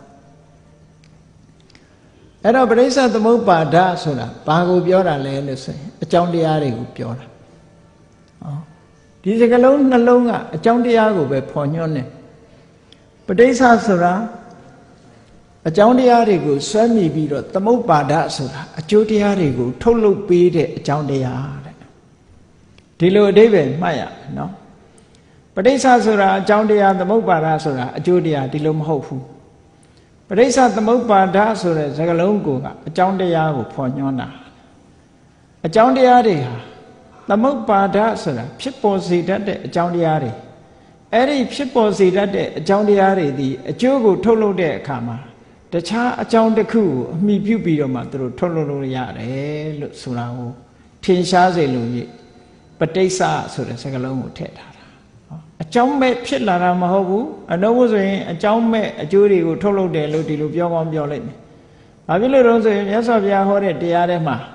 အဲ့တော့ပဋိစ္စသမုပ္ပါဒဆိုတာဘာကိုပြောတာလဲလို့ဆိုရင်အကြောင်းတရားတွေကိုပြောတာဒီစကားလုံးနှလုံးကအကြောင်းတရားကိုပဲဖော်ညွှန်းတယ်ပဋိစ္စဆိုတာအကြောင်းတရားတွေကိုဆွဲမိပြီးတော့သမုပ္ပါဒဆိုတာအကျိုးတရားတွေကိုထုတ်လုပ်ပေးတဲ့အကြောင်းတရားတဲ့ဒီလိုအဓိပ္ပာယ်မှတ်ရနော်ပဋိစ္စဆိုတာအကြောင်းတရားသမုပ္ပါဒဆိုတာအကျိုးတရားဒီလိုမဟုတ်ဘူးပဋိစ္စသမုပ္ပါဒဆိုတဲ့စကားလုံးကအကြောင်းတရားကိုဖော်ညွှန်းတာအကြောင်းတရားတွေဟာသမုပ္ပါဒဆိုတာဖြစ်ပေါ်စေတတ်တဲ့အကြောင်းတရားတွေအဲ့ဒီဖြစ်ပေါ်စေတတ်တဲ့အကြောင်းတရားတွေဒီအကျိုးကိုထုတ်လုပ်တဲ့အခါမှာတခြားအကြောင်းတစ်ခုကိုအမိပြုပြီးတော့မှသူတို့ထုတ်လုပ်လို့ရတယ်လို့ဆိုတာကိုထင်ရှားစေလို့ပဋိစ္စဆိုတဲ့စကားလုံးကိုထည့်ထားတာအကြောင်းမဲ့ဖြစ်လာတာမဟုတ်ဘူးအနှုတ်ဆိုရင်အကြောင်းမဲ့အကျိုးတွေကိုထုတ်လုပ်တယ်လို့ဒီလိုပြောကောင်းပြောလိုက်မယ်။ဘာဖြစ်လို့တော့ဆိုရင်မြတ်စွာဘုရားဟောတဲ့တရားထဲမှာ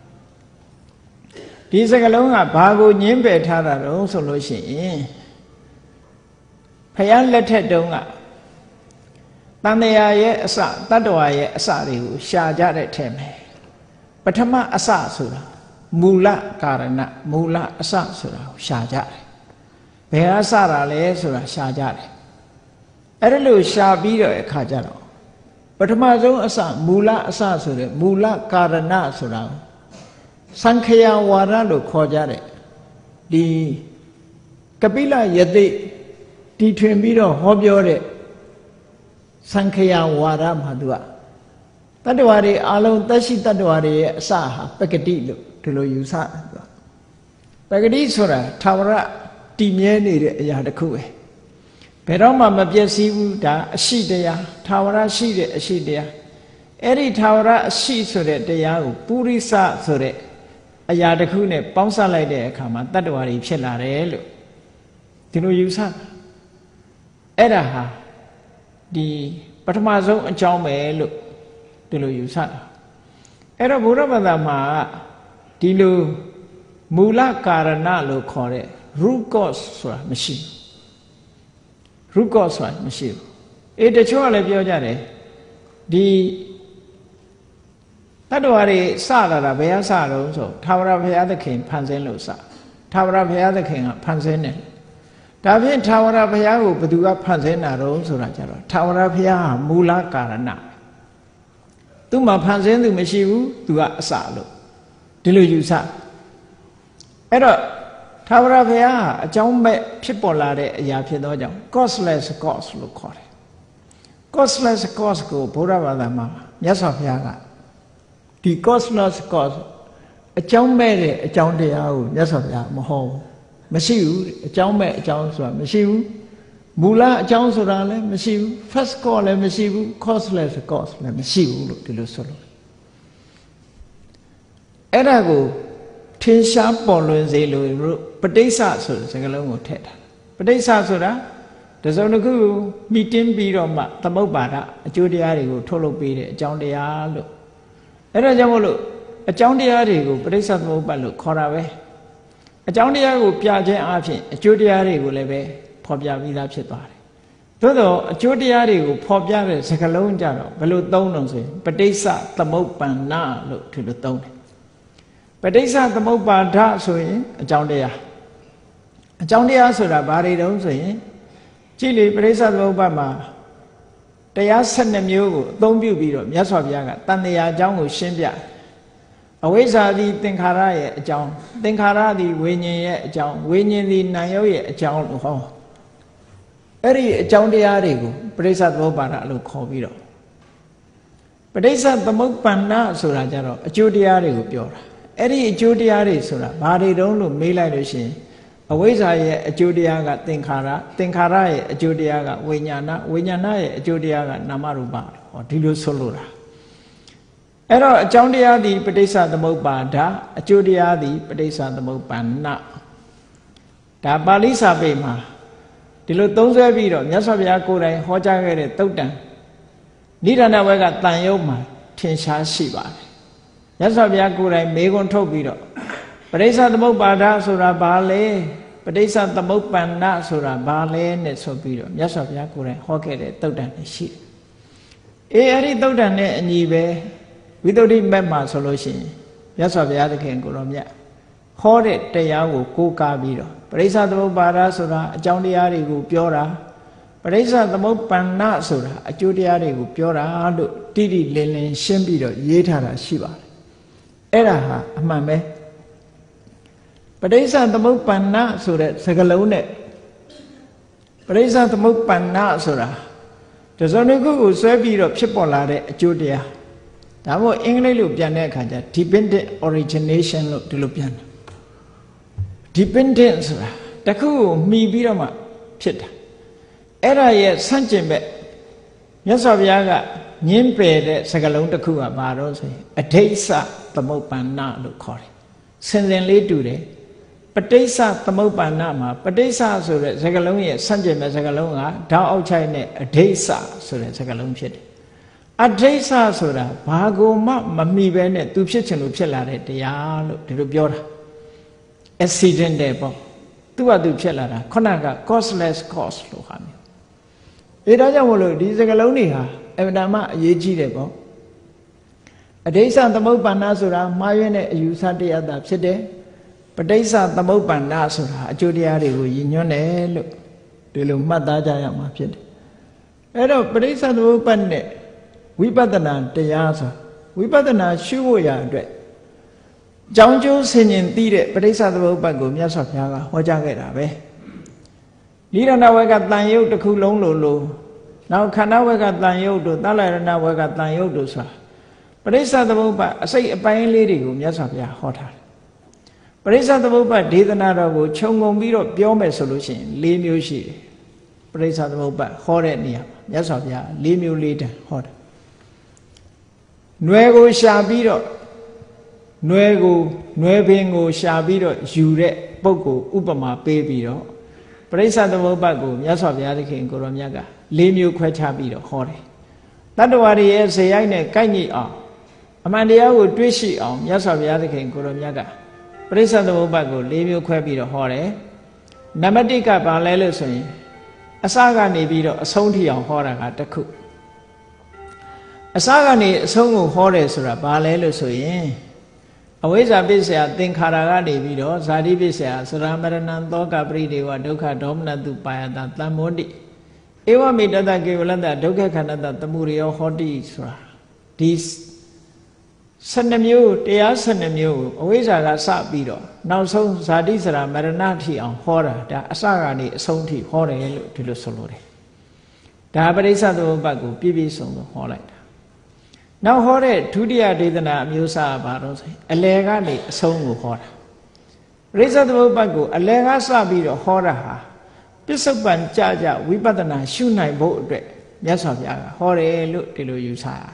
ဒီစကားလုံးကဘာကိုညင်းပယ်ထားတာတော့ဆိုလို့ရှိရင်ဘုရားလက်ထက်တုန်းကတန်တရာရဲ့အစတတ္တဝါရဲ့အစတွေကိုရှာကြတဲ့ထဲမှာပထမအစဆိုတာမူလကာရဏမူလအစဆိုတာကိုရှာကြတယ်ဘယ်အစတာလဲဆိုတာရှာကြတယ်အဲ့ဒါလို့ရှာပြီးတော့အခါကြတော့ပထမဆုံးအစမူလအစဆိုတဲ့မူလကာရဏဆိုတာကိုသံခယဝါဒလို့ခေါ်ကြတယ်ဒီကပိလယသိတီထွင်ပြီးတော့ဟောပြောတဲ့သံခယဝါဒမှာသူကတတ္တဝါတွေအလုံးသက်ရှိတတ္တဝါတွေရဲ့အစဟာပဂတိလို့ဒီလိုယူဆတယ်သူကပဂတိဆိုတာထာဝရတည်မြဲနေတဲ့အရာတစ်ခုပဲဘယ်တော့မှမပျက်စီးဘူးဒါအရှိတရားထာဝရရှိတဲ့အရှိတရားအဲ့ဒီထာဝရအရှိဆိုတဲ့တရားကိုပုရိသဆိုတဲ့အရာတစ်ခုနဲ့ပေါင်းစပ်လိုက်တဲ့အခါမှာတတ္တဝါတွေဖြစ်လာတယ်လို့ဒီလိုယူဆအဲ့ဒါဟာဒီပထမဆုံးအကြောင်းပဲလို့ဒီလိုယူဆတာအဲ့တော့ဘုရားဘာသာမှာဒီလိုမူလကာရဏလို့ခေါ်တဲ့ root cause ဆိုတာမရှိဘူး root cause ဆိုတာမရှိဘူးတချို့ကလည်းပြောကြတယ်ဒီတတ္တဝါတွေစလာတာဘယ်ကစတော့ဆိုထာဝရဘုရားသခင်ဖန်ဆင်းလို့စထာဝရဘုရားသခင်ကဖန်ဆင်းတယ်ဒါဖြင့်ထာဝရဘုရားကိုဘယ်သူကဖန်ဆင်းတာတော့ဆိုတာကြတော့ထာဝရဘုရားဟာမူလကာရဏသူမှဖန်ဆင်းသူမရှိဘူးသူကအစလို့ဒီလိုယူဆအဲ့တော့ထာဝရဘုရားဟာအကြောင်းမဲ့ဖြစ်ပေါ်လာတဲ့အရာဖြစ်သောကြောင့် causeless cause လို့ခေါ်တယ် causeless cause ကိုဘုရားဘာသာမှာမြတ်စွာဘုရားကဒီ causeless cause အကြောင်းမဲ့တဲ့အကြောင်းတရားကိုမြတ်စွာဘုရားမဟောဘူးမရှိဘူးအကြောင်းမဲ့အကြောင်းဆိုတာမရှိဘူးမူလအကြောင်းဆိုတာလည်းမရှိဘူး first cause လည်းမရှိဘူး causeless cause လည်းမရှိဘူးလို့ဒီလိုဆိုလို့အဲ့ဒါကိုထင်ရှားပေါ်လွင်စေလို့ပဋိစ္စဆိုတဲ့စကားလုံးကိုထည့်တာပဋိစ္စဆိုတာတစုံတစ်ခုမိတင်းပြီးတော့မှသမုပ္ပါဒအကျိုးတရားတွေကိုထုတ်လုပ်ပေးတဲ့အကြောင်းတရားလို့အဲ့ဒါကြောင့်မို့လို့အကြောင်းတရားတွေကိုပဋိစ္စသမုပ္ပါဒလို့ခေါ်တာပဲအကြောင်းတရားကိုပြခြင်းအပြင်အကျိုးတရားတွေကိုလည်းပဲဖော်ပြပြီးသားဖြစ်သွားတယ်သို့တော့အကျိုးတရားတွေကိုဖော်ပြတဲ့စကားလုံးကြတော့ဘယ်လိုသုံးလို့ဆိုရင်ပဋိစ္စသမုပ္ပန္နလို့ဒီလိုသုံးတယ်ပဋိစ္စသမုပ္ပါဒဆိုရင်အကြောင်းတရားဆိုတာဘာတွေတုံးဆိုရင်ကြည့်လေပဋိစ္စသမုပ္ပါဒမှာတရား12မျိုးကိုအသုံးပြုပြီးတော့မြတ်စွာဘုရားကတန်တရားအကြောင်းကိုရှင်းပြအဝိဇ္ဇာသည်သင်္ခါရရဲ့အကြောင်းသင်္ခါရသည်ဝိညာဉ်ရဲ့အကြောင်းဝိညာဉ်သည်နာမ်ရုပ်ရဲ့အကြောင်းလို့ဟောအဲ့ဒီအကြောင်းတရားတွေကိုပဋိစ္စသမုပ္ပါဒလို့ခေါ်ပြီးတော့ပဋိစ္စသမုပ္ပန္နဆိုတာကြတော့အကျိုးတရားတွေကိုပြောတာအဲ့ဒီအကျိုးတရားတွေဆိုတာဘာတွေတုံးလို့မေးလိုက်လို့ရှိရင်အဝိဇ္ဇာရဲ့အကျိုးတရားကသင်္ခါရသင်္ခါရရဲ့အကျိုးတရားကဝိညာဏဝိညာဏရဲ့အကျိုးတရားကနာမရူပဟောဒီလိုဆိုလို့တာအဲ့တော့အကြောင်းတရားသည်ပဋိစ္စသမုပ္ပါဒအကျိုးတရားသည်ပဋိစ္စသမုပ္ပန္နဒါပါဠိစာပေမှာဒီလိုသုံးဆွဲပြီးတော့မြတ်စွာဘုရားကိုယ်တိုင်ဟောကြားခဲ့တဲ့သုတ်တံနိဒာနဝဲကတန်ရုပ်မှာထင်ရှားရှိပါတယ်မြတ်စွာဘုရားကိုယ်တိုင်မေခွန်းထုတ်ပြီးတော့ပရိစ္ဆသမုပ္ပါဒဆိုတာဘာလဲပဋိစ္စသမုပ္ပန္နဆိုတာဘာလဲနဲ့ဆိုပြီးတော့မြတ်စွာဘုရားကိုယ်တိုင်ဟောခဲ့တဲ့သုတ်တန်တွေရှိတယ်အဲ့ဒီသုတ်တန်နဲ့အညီပဲဝိသုဒ္ဓိမက်မှာဆိုလို့ရှိရင်မြတ်စွာဘုရားသခင်ကိုယ်တော်မြတ်ဟောတဲ့တရားကိုကိုးကားပြီးတော့ပရိစ္ဆသမုပ္ပါဒဆိုတာအကြောင်းတရားတွေကိုပြောတာပရိစ္ဆသမုပ္ပန္နဆိုတာအကျိုးတရားတွေကိုပြောတာလို့တိတိလင်းလင်းရှင်းပြီးတော့ရေးထားတာရှိပါတယ်အဲ့ဒါဟာအမှန်ပဲပရိစ္ဆသမုပ္ပန္နဆိုတဲ့စကားလုံးနဲ့ပရိစ္ဆသမုပ္ပန္နဆိုတာတစုံတစ်ခုကိုဆွဲပြီးတော့ဖြစ်ပေါ်လာတဲ့အကျိုးတရားဒါမို့အင်္ဂလိပ်လိုပြန်တဲ့အခါကျ dependent origination လို့ဒီလိုပြန်တယ် dependent ဆိုတာတခုကိုမှီပြီးတော့မှဖြစ်တာအဲ့ဒါရဲ့ဆန့်ကျင်ဘက်မြတ်စွာဘုရားကညင်းပယ်တဲ့စကားလုံးတစ်ခုကဘာတော့ဆိုရင်အဋိစ္စသမုပ္ပန္နလို့ခေါ်တယ်စင်စင်လေးတူတယ်ပဋိစ္စသမုပ္ပန္နမှာပဋိစ္စဆိုတဲ့စကားလုံးရဲ့ဆန့်ကျင်မဲ့စကားလုံးကဓာတ်အောက်ချိုက်နဲ့အဋိစ္စဆိုတဲ့စကားလုံးဖြစ်တယ်အဋိစ္စဆိုတာဘာကိုမှမမှီပဲနဲ့သူဖြစ်ချင်လို့ဖြစ်လာတဲ့တရားလို့ဒီလိုပြောတာ accidental ပေါ့သူ့ဟာသူဖြစ်လာတာခုနက causeless cause လို့ဟာမျိုးဒါကြောင့်မို့လို့ဒီစကားလုံးတွေဟာအမှန်တမ်းအရေးကြီးတယ်ပေါ့အဋိစ္စသမုပ္ပန္နဆိုတာမှားယွင်းတဲ့အယူဆတရားသာဖြစ်တယ်ပဋိစ္စသမုပ္ပန္နဆိုတာအကျိုးတရားတွေကိုရည်ညွှန်းတယ်လို့ဒီလိုမှတ်သားကြရမှာဖြစ်တယ်အဲ့တော့ပဋိစ္စသမုပ္ပန္နနဲ့ဝိပဿနာတရားဆိုဝိပဿနာရှုဖို့ရအတွက်ကြောင်းကျိုးဆင်ញင်သိတဲ့ပဋိစ္စသမုပ္ပါဒ်ကိုမြတ်စွာဘုရားကဟောကြားခဲ့တာပဲနိရဏဝက်ကတန်ယုတ်တစ်ခုလုံးလို့နောက်ခန္ဓာဝက်ကတန်ယုတ်တို့သလရဏဝက်ကတန်ယုတ်တို့ဆိုတာပဋိစ္စသမုပ္ပါဒ်အစိတ်အပိုင်းလေးတွေကိုမြတ်စွာဘုရားဟောထားတယ်ပရိစ္ဆသမုပ္ပါဒ်ဒေသနာတော်ကိုခြုံငုံပြီးတော့ပြောမယ်ဆိုလို့ရှိရင်၄မျိုးရှိတယ်ပရိစ္ဆသမုပ္ပါဒ်ဟောတဲ့နေရာမှာမြတ်စွာဘုရား၄မျိုး၄တန်ဟောတယ်ຫນွယ်ကိုရှာပြီးတော့ຫນွယ်ပင်ကိုရှာပြီးတော့ယူတဲ့ပုဂ္ဂိုလ်ဥပမာပေးပြီးတော့ပရိစ္ဆသမုပ္ပါဒ်ကိုမြတ်စွာဘုရားသခင်ကိုရောမြတ်က၄မျိုးခွဲခြားပြီးတော့ဟောတယ်တတ္တဝါတွေရဲ့ဇေယိုက်နဲ့ကိုက်ညီအောင်အမှန်တရားကိုတွေးရှိအောင်မြတ်စွာဘုရားသခင်ကိုရောမြတ်ကပရိစ္ဆသမုပ္ပါဒ်ကို၄မျိုးခွဲပြီးတော့ဟောတယ်နံပါတ်၁ကဘာလဲလို့ဆိုရင်အစကနေပြီးတော့အဆုံးထိအောင်ဟောတာကတစ်ခုအစကနေအဆုံးကိုဟောတယ်ဆိုတာဘာလဲလို့ဆိုရင်အဝိဇ္ဇာပစ္စယသင်္ခါရကနေပြီးတော့ဇာတိပစ္စယသရမရဏံသောကပရိဒေဝဒုက္ခဒေါမနတုပါယတသံမောတိဧဝမေတ္တကေဝလတ္တဒုက္ခခန္ဓတသမှုရိယောဟောတိဆိုတာဒီ12မျိုးတရား12မျိုးအဝိဇ္ဇာကစပြီးတော့နောက်ဆုံးဇာတိစရာမရဏထိအောင်ဟောတာဒါအစကနေအဆုံးထိဟောတယ်လို့ဒီလိုဆိုလို့တယ်ဒါပရိစ္ဆသမုပ္ပါဒ်ကိုပြည့်ပြည့်စုံစုံဟောလိုက်တာနောက်ဟောတဲ့ဒုတိယဒေသနာအမျိုးအစားကဘာလို့ဆိုရင်အလယ်ကနေအဆုံးကိုဟောတာပရိစ္ဆသမုပ္ပါဒ်ကိုအလယ်ကစပြီးတော့ဟောတာဟာပစ္စုပန်ကြကြဝိပဿနာရှုနိုင်ဖို့အတွက်မြတ်စွာဘုရားကဟောတယ်လို့ဒီလိုယူဆရတယ်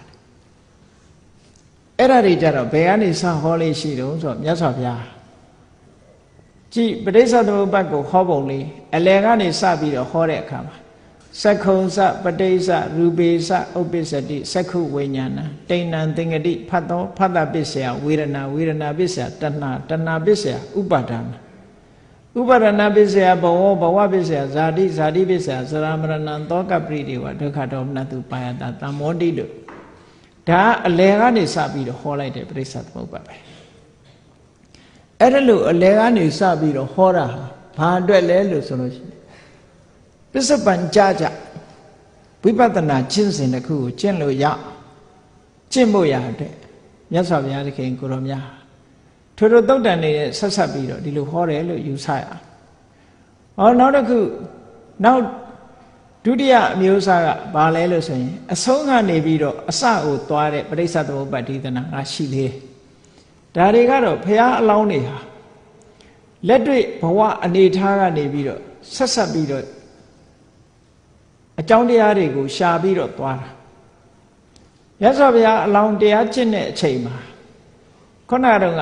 အဲ့ဒါတွေကြတော့ဘယ်ကနေစဟောလေးရှိတုံးဆိုတော့မြတ်စွာဘုရားကြည်ပဋိစ္စသမုပ္ပါဒ်ကိုဟောပုံလေးအလယ်ကနေစပြီးတော့ဟောတဲ့အခါမှာသက္ခုံစပဋိစ္စရူပေစဥပ္ပစ္စတိသက္ခုဝိညာဏတိဏ္ဏသင်္ကတိဖတ်သောဖတ်တပစ္စယဝေဒနာဝေဒနာပစ္စယတဏှာတဏှာပစ္စယဥပါဒနာဥပါဒနာပစ္စယဘဝဘဝပစ္စယဇာတိဇာတိပစ္စယသရမရဏံသောကပရိဒေဝဒုက္ခဒေါမနတုပါယတသံမောတိလို့ဒါအလယ်ကနေစပြီးတော့ဟောလိုက်တဲ့ပရိစ္ဆသမုပ္ပါဒ်ပဲအဲ့ဒါလို့အလယ်ကနေစပြီးတော့ဟောတာဟာဘာအတွက်လဲလို့ဆိုလို့ရှိရင်ပစ္စုပန်ကြကြဝိပဿနာကျင့်စဉ်တစ်ခုကိုကျင့်လို့ရကျင့်ဖို့ရတဲ့မြတ်စွာဘုရားသခင်ကိုရောမြတ်ထိုတို့သုတ်တန်နေတဲ့ဆက်ဆက်ပြီးတော့ဒီလိုဟောတယ်လို့ယူဆရအောင်နောက်တစ်ခုနောက်ဒုတိယအမျိုးအစားကဘာလဲလို့ဆိုရင်အဆုံးကနေပြီးတော့အစကိုသွားတဲ့ပရိစ္ဆသမုပ္ပါဒ်ဒေသနာကရှိသေးတယ်ဒါတွေကတော့ဘုရားအလောင်းတွေဟာလက်တွေ့ဘဝအနေထားကနေပြီးတော့ဆက်ဆက်ပြီးတော့အကြောင်းတရားတွေကိုရှာပြီးတော့သွားတာမြတ်စွာဘုရားအလောင်းတရားကျင့်တဲ့အချိန်မှာခုနကတော့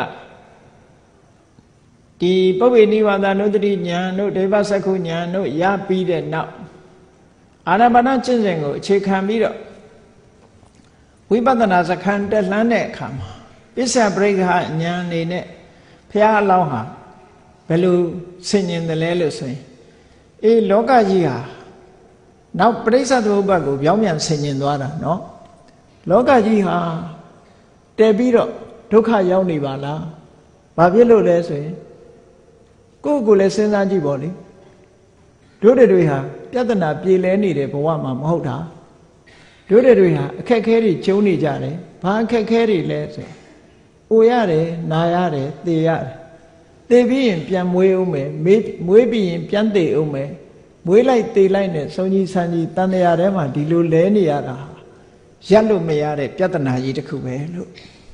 ဒီပုဗ္ဗေနိဝါဒနုတ္တိဉာဏ်တို့ဒေဝစက္ခုဉာဏ်တို့ရပြီးတဲ့နောက်အာနာပါနကျင့်စဉ်ကိုအခြေခံပြီးတော့ဝိပဿနာစခန်းတက်လှမ်းတဲ့အခါမှာပစ္စယပရိက္ခဉာဏ်အနေနဲ့ဘဖះအလောင်းဟာဘယ်လိုဆင်ញင်တယ်လဲလို့ဆိုရင်လောကကြီးဟာနောက်ပရိစ္ဆေသမုပ္ပါဒ်ကိုပြောင်းပြန်ဆင်ញင်သွားတာနော်လောကကြီးဟာတည်ပြီးတော့ဒုက္ခရောက်နေပါလားဘာဖြစ်လို့လဲဆိုရင်ကိုယ့်ကိုယ်လည်းစဉ်းစားကြည့်ပေါ့လေတို့တွေဟာပြဿနာပြေလဲနေတဲ့ဘဝမှာမဟုတ်တာတို့တွေဟာအခက်ခဲတွေကျုံနေကြတယ်ဘာအခက်ခဲတွေလဲဆိုအိုရတယ်နာရတယ်သေရတယ်သေပြီးရင်ပြန်မွေးအောင်မယ်မွေးပြီးရင်ပြန်သေအောင်မယ်မွေးလိုက်သေလိုက်နဲ့ဆုံးကြီးဆန်းကြီးတန်တရားထဲမှာဒီလိုလဲနေရတာရက်လို့မရတဲ့ပြဿနာကြီးတစ်ခုပဲလို့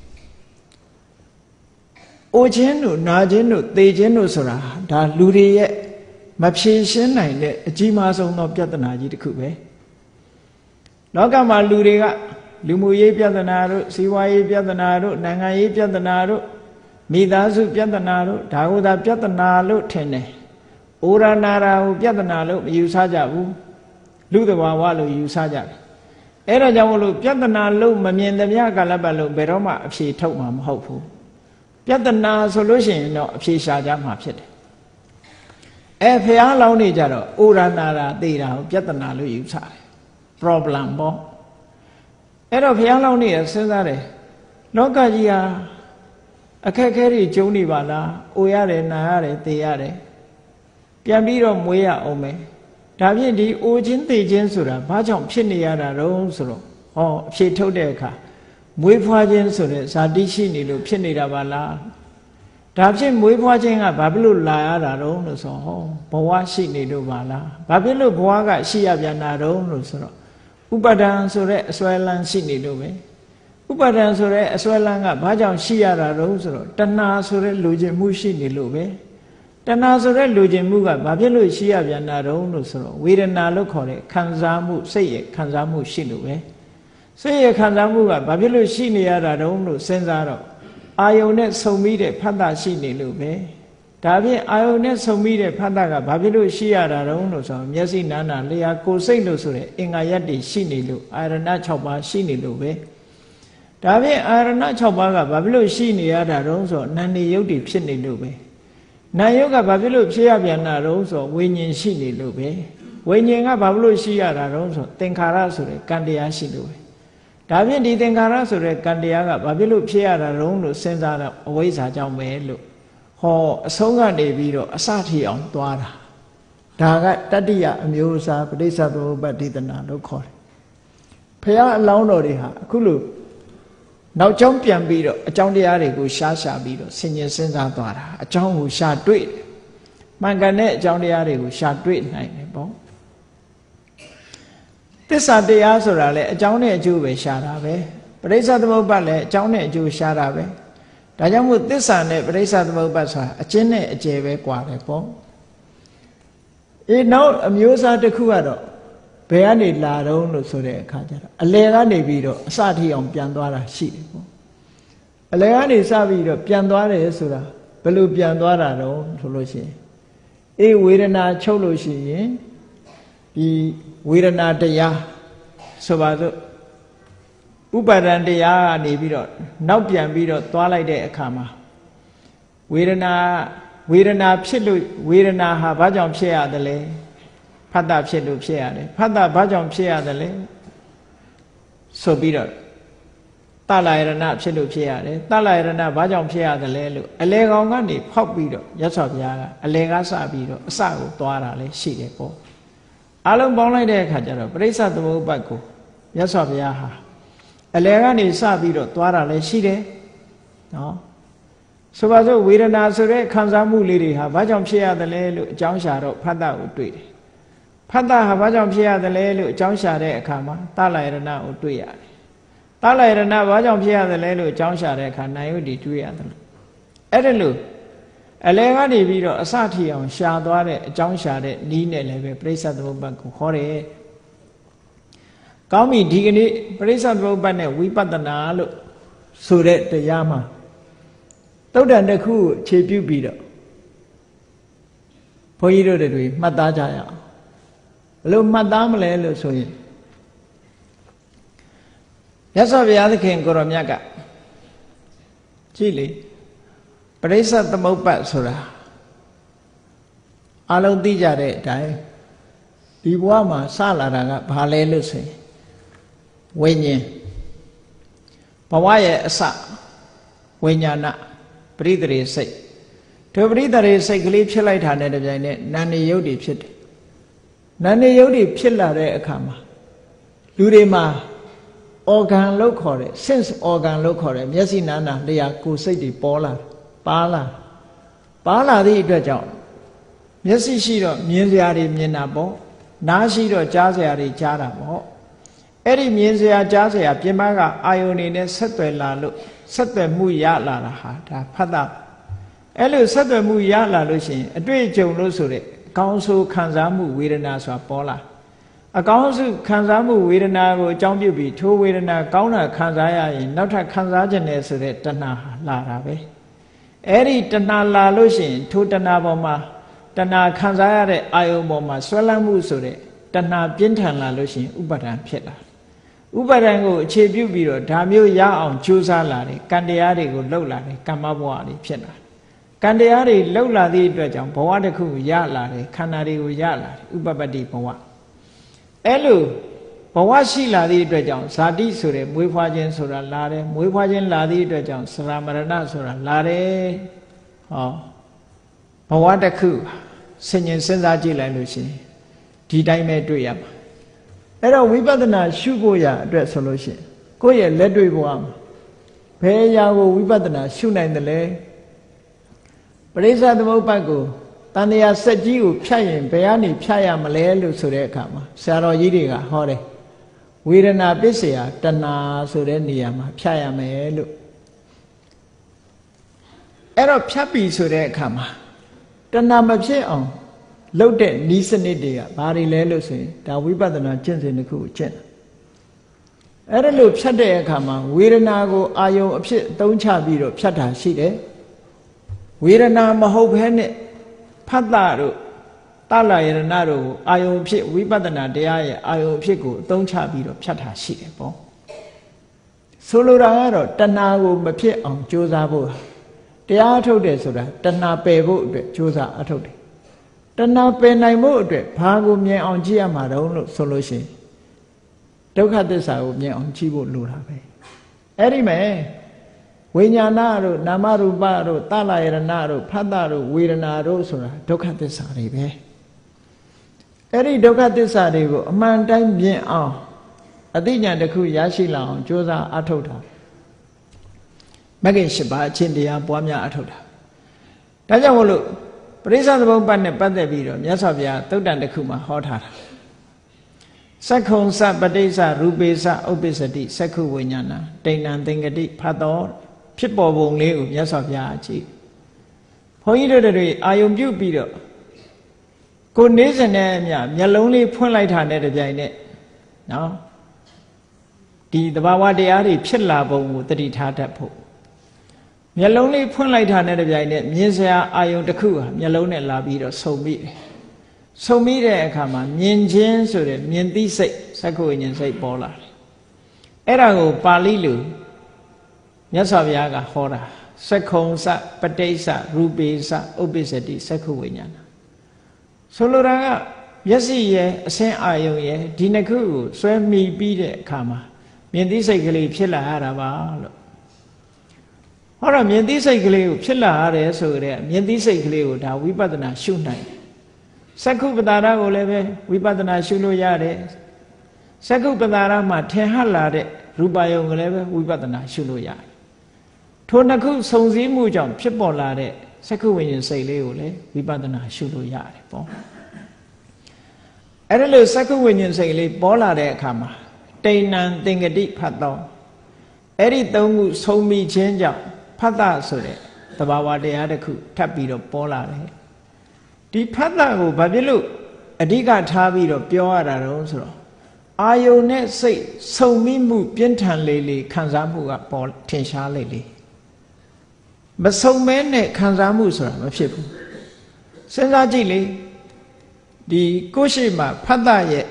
အိုခြင်းတို့နာခြင်းတို့သေခြင်းတို့ဆိုတာဒါလူတွေရဲ့မဖြေရှင်းနိုင်တဲ့အကြီးမားဆုံးသောပြဿနာကြီးတစ်ခုပဲလောကမှာလူတွေကလူမှုရေးပြဿနာတို့စီးပွားရေးပြဿနာတို့နိုင်ငံရေးပြဿနာတို့မိသားစုပြဿနာတို့ဒါကိုသာပြဿနာလို့ထင်တယ်။ဩရနာရာကိုပြဿနာလို့မယူဆကြဘူး။လူသဘာဝလို့ယူဆကြတယ်။အဲဒါကြောင့်မလို့ပြဿနာလို့မမြင်သမျှကာလပတ်လို့ဘယ်တော့မှအဖြေထုတ်မှာမဟုတ်ဘူး။ပြဿနာဆိုလို့ရှိရင်တော့အဖြေရှာကြမှာဖြစ်တယ်။ဖះလောင်းနေကြတော့ဩရနာရာသိတာကိုပြဿနာလို့ယူဆတယ်။ problem ပေါ့။အဲ့တော့ဘုရားလောင်းနေရစဉ်းစားတယ်လောကကြီးဟာအခက်ခဲတွေကျုံနေပါလားအိုရတယ်နာရတယ်သေရတယ်ပြန်ပြီးတော့မွေးရအောင်မယ်ဒါဖြင့်ဒီအိုခြင်းသေခြင်းဆိုတာဘာကြောင့်ဖြစ်နေရတာတုံးဆိုတော့အဖြေထုတ်တဲ့အခါမွေးဖွားခြင်းဆိုတဲ့ဇာတိရှိနေလို့ဖြစ်နေတာပါလားဒါဖြင့်မွေးဖွားခြင်းကဘာဖြစ်လို့လာရတာတုံးလို့ဆိုဘဝရှိနေလို့ပါလားဘာဖြစ်လို့ဘဝကရှိရပြန်တာတုံးလို့ဆိုတော့ဥပါဒံဆိုတဲ့အစွဲလန်းရှိနေလို့ပဲဥပါဒံဆိုတဲ့အစွဲလန်းကဘာကြောင့်ရှိရတာတုံးဆိုတော့တဏှာဆိုတဲ့လူကျင်မှုရှိနေလို့ပဲတဏှာဆိုတဲ့လူကျင်မှုကဘာဖြစ်လို့ရှိရပြန်တာတုံးလို့ဆိုတော့ဝေဒနာလို့ခေါ်တဲ့ခံစားမှုစိတ်ရဲ့ခံစားမှုရှိလို့ပဲစိတ်ရဲ့ခံစားမှုကဘာဖြစ်လို့ရှိနေရတာတုံးလို့စဉ်းစားတော့အာယုန်နဲ့ဆုံပြီးတဲ့ဖတ်တာရှိနေလို့ပဲဒါဖြင့်အာယုန်နဲ့ဆုံပြီးတဲ့ဖတ်တာကဘာဖြစ်လို့ရှိရတာတုံးလို့ဆိုတော့မျက်စိနာနာလျှာကိုယ်စိတ်လို့ဆိုတဲ့အင်္ဂါရပ်တွေရှိနေလို့အာရဏ6ပါးရှိနေလို့ပဲဒါဖြင့်အာရဏ6ပါးကဘာဖြစ်လို့ရှိနေရတာတုံးဆိုတော့နာနေယုတ်တွေဖြစ်နေလို့ပဲနာယုတ်ကဘာဖြစ်လို့ဖြစ်ရပြန်တာတုံးဆိုတော့ဝိညာဉ်ရှိနေလို့ပဲဝိညာဉ်ကဘာဖြစ်လို့ရှိရတာတုံးဆိုတော့သင်္ခါရဆိုတဲ့ကံတရားရှိလို့ပဲဒါဖြင့်ဒီသင်္ခါရဆိုတဲ့ကံတရားကဘာဖြစ်လို့ဖြစ်ရတာတုံးလို့စဉ်းစားတော့အဝိဇ္ဇာကြောင့်ပဲလို့အဆုံးကနေပြီးတော့အစထီအောင်သွားတာဒါကတတ္တိယအမျိုးအစားပဋိစ္စသမုပ္ပါဒေသနာလို့ခေါ်တယ်ဖះအလောင်းတော်တွေဟာအခုလို့နောက်ကြောင်းပြန်ပြီးတော့အကြောင်းတရားတွေကိုရှာပြီးတော့ဆင်ញင်စဉ်းစားသွားတာအကြောင်းကိုရှာတွေ့တယ်မှန်ကန်တဲ့အကြောင်းတရားတွေကိုရှာတွေ့နိုင်တယ်ပေါ့သစ္စာတရားဆိုတာလေအကြောင်းနဲ့အကျိုးပဲရှာတာပဲပဋိစ္စသမုပ္ပါလည်းအကြောင်းနဲ့အကျိုးရှာတာပဲဒါကြောင့်မို့သစ္စာနဲ့ပဋိစ္စသမုပ္ပါဆိုတာအကျဉ်းနဲ့အကျယ်ပဲကွာတယ်ပေါ့နောက်အမျိုးအစားတစ်ခုကတော့ဘယ်ကနေလာတော့လို့ဆိုတဲ့အခါကျတော့အလယ်ကနေပြီးတော့အစထိအောင်ပြန်သွားတာရှိတယ်ပေါ့အလယ်ကနေစပြီးတော့ပြန်သွားတယ်ဆိုတာဘယ်လိုပြန်သွားတာတော့ဆိုလို့ရှိရင်ဝေဒနာချုပ်လို့ရှိရင်ဒီဝေဒနာတရားဆိုပါစို့ဥပါဒံတရားကနေပြီးတော့နောက်ပြန်ပြီးတော့သွားလိုက်တဲ့အခါမှာဝေဒနာဖြစ်လို့ဝေဒနာဟာဘာကြောင့်ဖြစ်ရသလဲဖတ်တာဖြစ်လို့ဖြစ်ရတယ်ဖတ်တာဘာကြောင့်ဖြစ်ရတယ်လဲဆိုပြီးတော့တလယရဏဖြစ်လို့ဖြစ်ရတယ်တလယရဏဘာကြောင့်ဖြစ်ရသလဲလို့အလေကောင်ကနေဖောက်ပြီးတော့ရသော်ဘုရားကအလေကစပြီးတော့အစကိုသွားတာလဲရှိတယ်ပေါ့အလုံးပေါင်းလိုက်တဲ့အခါကျတော့ပရိစ္ဆသမုပ္ပါဒ်ကိုရသော်ဘုရားဟာအလေကနေစပြီးတော့သွားတာလည်းရှိတယ်နော်ဆိုပါစို့ဝေဒနာဆိုတဲ့ခံစားမှုလေးတွေဟာဘာကြောင့်ဖြစ်ရသလဲလို့အကြောင်းရှာတော့ဖတ်တာကိုတွေ့တယ်ဖတ်တာဟာဘာကြောင့်ဖြစ်ရသလဲလို့အကြောင်းရှာတဲ့အခါမှာတလယရဏကိုတွေ့ရတယ်တလယရဏဘာကြောင့်ဖြစ်ရသလဲလို့အကြောင်းရှာတဲ့အခါနာယုတ်တွေတွေ့ရတယ်အဲ့ဒါလို့အလဲကနေပြီးတော့အစထီအောင်ရှာသွားတဲ့အကြောင်းရှာတဲ့နီးနဲ့လည်းပဲပရိစ္ဆသမုပ္ပါဒ်ကိုခေါ်တယ်ကောင်းပြီဒီကနေ့ပရိစ္ဆသမုပ္ပါဒ်နဲ့ဝိပဿနာလို့ဆိုတဲ့တရားမှာသုဒ္ဓံတစ်ခုခြေပြုပြီးတော့ဘုန်းကြီးတို့တွေမှတ်သားကြရအောင်ဘယ်လိုမှတ်သားမလဲလို့ဆိုရင်မြတ်စွာဘုရားသခင်ကိုရောမြတ်ကကြည့်လေပရိစ္ဆသမုပ္ပါဆိုတာအလုံးသိကြတဲ့အတိုင်းဒီဘဝမှာစလာတာကဘာလဲလို့ဆိုရင်ဝိညာဉ်ဘဝရဲ့အစဝိညာဏပရိသေစိတ်ဒီပရိသေစိတ်ကလေးဖြစ်လိုက်တာနဲ့တပြိုင်နက်နာနေယုတ်တွေဖြစ်တယ်နာနေယုတ်တွေဖြစ်လာတဲ့အခါမှာလူတွေမှာ organ လို့ခေါ်တယ် sense organ လို့ခေါ်တယ်မျက်စိနားနာလျှာကိုယ်စိတ်တွေပေါ်လာပါလာသည့်အတွက်ကြောင့်မျက်စိရှိတော့မြင်စရာတွေမြင်တာပေါ့နားရှိတော့ကြားစရာတွေကြားတာပေါ့အဲ့ဒီမြင်စရာကြားစရာပြင်ပကအာယုန်တွေနဲ့ဆက်သွယ်လာလို့ဆက်သွယ်မှုရလာတာဟာဒါဖတ်တာအဲ့လိုဆက်သွယ်မှုရလာလို့ရှိရင်အတွေ့အကြုံလို့ဆိုတဲ့အကောင်းဆုံးခံစားမှုဝေဒနာဆိုတာပေါ်လာအကောင်းဆုံးခံစားမှုဝေဒနာကိုအကြောင်းပြုပြီးထိုဝေဒနာကောင်းတာခံစားရရင်နောက်ထပ်ခံစားခြင်းနဲ့ဆိုတဲ့တဏှာလာတာပဲအဲ့ဒီတဏှာလာလို့ရှိရင်ထိုတဏှာပေါ်မှာတဏှာခံစားရတဲ့အာယုံပေါ်မှာဆွဲလန်းမှုဆိုတဲ့တဏှာပြင်းထန်လာလို့ရှိရင်ဥပါဒံဖြစ်လာဥပါဒံကိုအခြေပြုပြီးတော့ဒါမျိုးရအောင်ကြိုးစားလာတယ်ကံတရားတွေကိုလှုပ်လာတယ်ကမ္မဘဝတွေဖြစ်လာကံတရားတွေလှုပ်လာသည့်အတွက်ကြောင့်ဘဝတစ်ခုရလာတယ်ခန္ဓာတွေကိုရလာတယ်ဥပပတ္တိဘဝအဲ့လိုဘဝရှိလာသည့်အတွက်ကြောင့်ဇာတိဆိုတဲ့မွေးဖွားခြင်းဆိုတာလာတယ်မွေးဖွားခြင်းလာသည့်အတွက်ကြောင့်စရမရဏဆိုတာလာတယ်ဟောဘဝတစ်ခုဆင်ញင်စဉ်းစားကြည့်လိုက်လို့ရှိရင်ဒီတိုင်းပဲတွေ့ရမှာအဲ့တော့ဝိပဿနာရှုဖို့ရအတွက်ဆိုလို့ရှိရင်ကိုယ့်ရဲ့လက်တွေ့ဘဝမှာဘယ်အရာကိုဝိပဿနာရှုနိုင်တယ်လဲပရိစ္ဆသမုပ္ပါဒ်ကိုတန်တရားစက်ကြီးကိုဖြတ်ရင်ဘယ်ကနေဖြတ်ရမလဲလို့ဆိုတဲ့အခါမှာဆရာတော်ကြီးတွေကဟောတယ်ဝေဒနာပစ္စယတဏှာဆိုတဲ့နေရာမှာဖြတ်ရမယ်လို့အဲ့တော့ဖြတ်ပြီဆိုတဲ့အခါမှာတဏှာမဖြစ်အောင်လှုပ်တဲ့ဤစနစ်တွေကဘာတွေလဲလို့ဆိုရင်ဒါဝိပဿနာကျင့်စဉ်တစ်ခုကိုကျင့်တာအဲ့ဒါလို့ဖြတ်တဲ့အခါမှာဝေဒနာကိုအာယုံအဖြစ်အသုံးချပြီးတော့ဖြတ်တာရှိတယ်ဝေဒနာမဟုတ်ဘဲနဲ့ဖတ်တာတို့တလယရဏတို့ကိုအာယုံဖြစ်ဝိပဿနာတရားရဲ့အာယုံဖြစ်ကိုအသုံးချပြီးတော့ဖြတ်တာရှိတယ်ပေါ့ဆိုလိုတာကတော့တဏှာကိုမဖြစ်အောင်ကြိုးစားဖို့တရားအထုတ်တယ်ဆိုတာတဏှာပယ်ဖို့အတွက်ကြိုးစားအထုတ်တယ်တဏှာပယ်နိုင်ဖို့အတွက်ဘာကိုမြင်အောင်ကြည့်ရမှာတုံးလို့ဆိုလို့ရှိရင်ဒုက္ခသစ္စာကိုမြင်အောင်ကြည့်ဖို့လိုတာပဲအဲ့ဒီမဲ့ဝိညာဏတို့နာမရူပတို့တလယရဏတို့ဖတ်တာတို့ဝေဒနာတို့ဆိုတာဒုက္ခသစ္စာတွေပဲအဲ့ဒီဒုက္ခသစ္စာတွေကိုအမှန်တိုင်းမြင်အောင်အသိဉာဏ်တစ်ခုရရှိလာအောင်ကြိုးစားအထုတ်တာမဂ္ဂင်၈ပါးအချင်းတရားပွားများအထုတ်တာဒါကြောင့်မို့လို့ပရိစ္ဆသမုပ္ပါဒ်နဲ့ပတ်သက်ပြီးတော့မြတ်စွာဘုရားသုတ်တန်တစ်ခုမှာဟောထားတာစက္ခုံစပတိစ္ဆရူပေစဥပ္ပစ္စတိစက္ခုဝိညာဏဒိဋ္ဌံသင်္ကတိဖတ်တော်ဖြစ်ပေါ်ပုံလေးကိုမြတ်စွာဘုရားကြည့်ဘုန်းကြီးတို့တွေအာယုံပြုတ်ပြီးတော့ကိုနေစနဲ့အမျှမျက်လုံးလေးဖွင့်လိုက်တာနဲ့တပြိုင်နက်နော်ဒီသဘာဝတရားတွေဖြစ်လာပုံကိုတတိထားတတ်ဖို့မျက်လုံးလေးဖွင့်လိုက်တာနဲ့တပြိုင်နက်မြင်စရာအာယုံတစ်ခုဟာမျက်လုံးနဲ့လာပြီးတော့ဆုံမိတယ်ဆုံမိတဲ့အခါမှာမြင်ခြင်းဆိုတဲ့မြင်သိစိတ်စက္ခုဝိညာဉ်စိတ်ပေါ်လာတယ်အဲ့ဒါကိုပါဠိလိုမြတ်စွာဘုရားကဟောတာစက္ခုံစပတိစ္ဆရူပေစဥပ္ပစ္စတိစက္ခုဝိညာဏဆိုလိုတာကမျက်စိရဲ့အဆင်းအာယုံရဲ့ဒီနှစ်ခုကိုဆွဲမိပြီးတဲ့အခါမှာမြင်သိစိတ်ကလေးဖြစ်လာရတာပါလို့ဟောတော့မြင်သိစိတ်ကလေးကိုဖြစ်လာရတယ်ဆိုတဲ့မြင်သိစိတ်ကလေးကိုဒါဝိပဿနာရှုနိုင်တယ်စက္ခုပတာရကိုလည်းပဲဝိပဿနာရှုလို့ရတယ်စက္ခုပတာရမှာထင်ဟပ်လာတဲ့ရူပယုံကိုလည်းပဲဝိပဿနာရှုလို့ရတယ်ထိုနှစ်ခုစုံစည်းမှုကြောင့်ဖြစ်ပေါ်လာတဲ့စက္ခုဝိညာဉ်စိတ်လေးကိုလည်းဝိပဿနာရှုလို့ရတယ်ပေါ့အဲ့ဒါလို့စက္ခုဝိညာဉ်စိတ်လေးပေါ်လာတဲ့အခါမှာဒိဋ္ဌံသင်္ကတိဖတ်တော်အဲ့ဒီသုံးခုဆုံးမိခြင်းကြောင့်ဖတ်တာဆိုတဲ့သဘာဝတရားတစ်ခုထပ်ပြီးတော့ပေါ်လာတယ်ဒီဖတ်တာကိုဘာဖြစ်လို့အဓိကထားပြီးတော့ပြောရတာတော့ဆိုတော့အာယုန်နဲ့စိတ်ဆုံမိမှုပြင်းထန်လေလေခံစားမှုကပေါ်ထင်ရှားလေလေမဆုံမဲနဲ့ခံစားမှုဆိုတာမဖြစ်ဘူးစဉ်းစားကြည့်လေဒီကိုယ်ရှိမှဖတ်တာရဲ့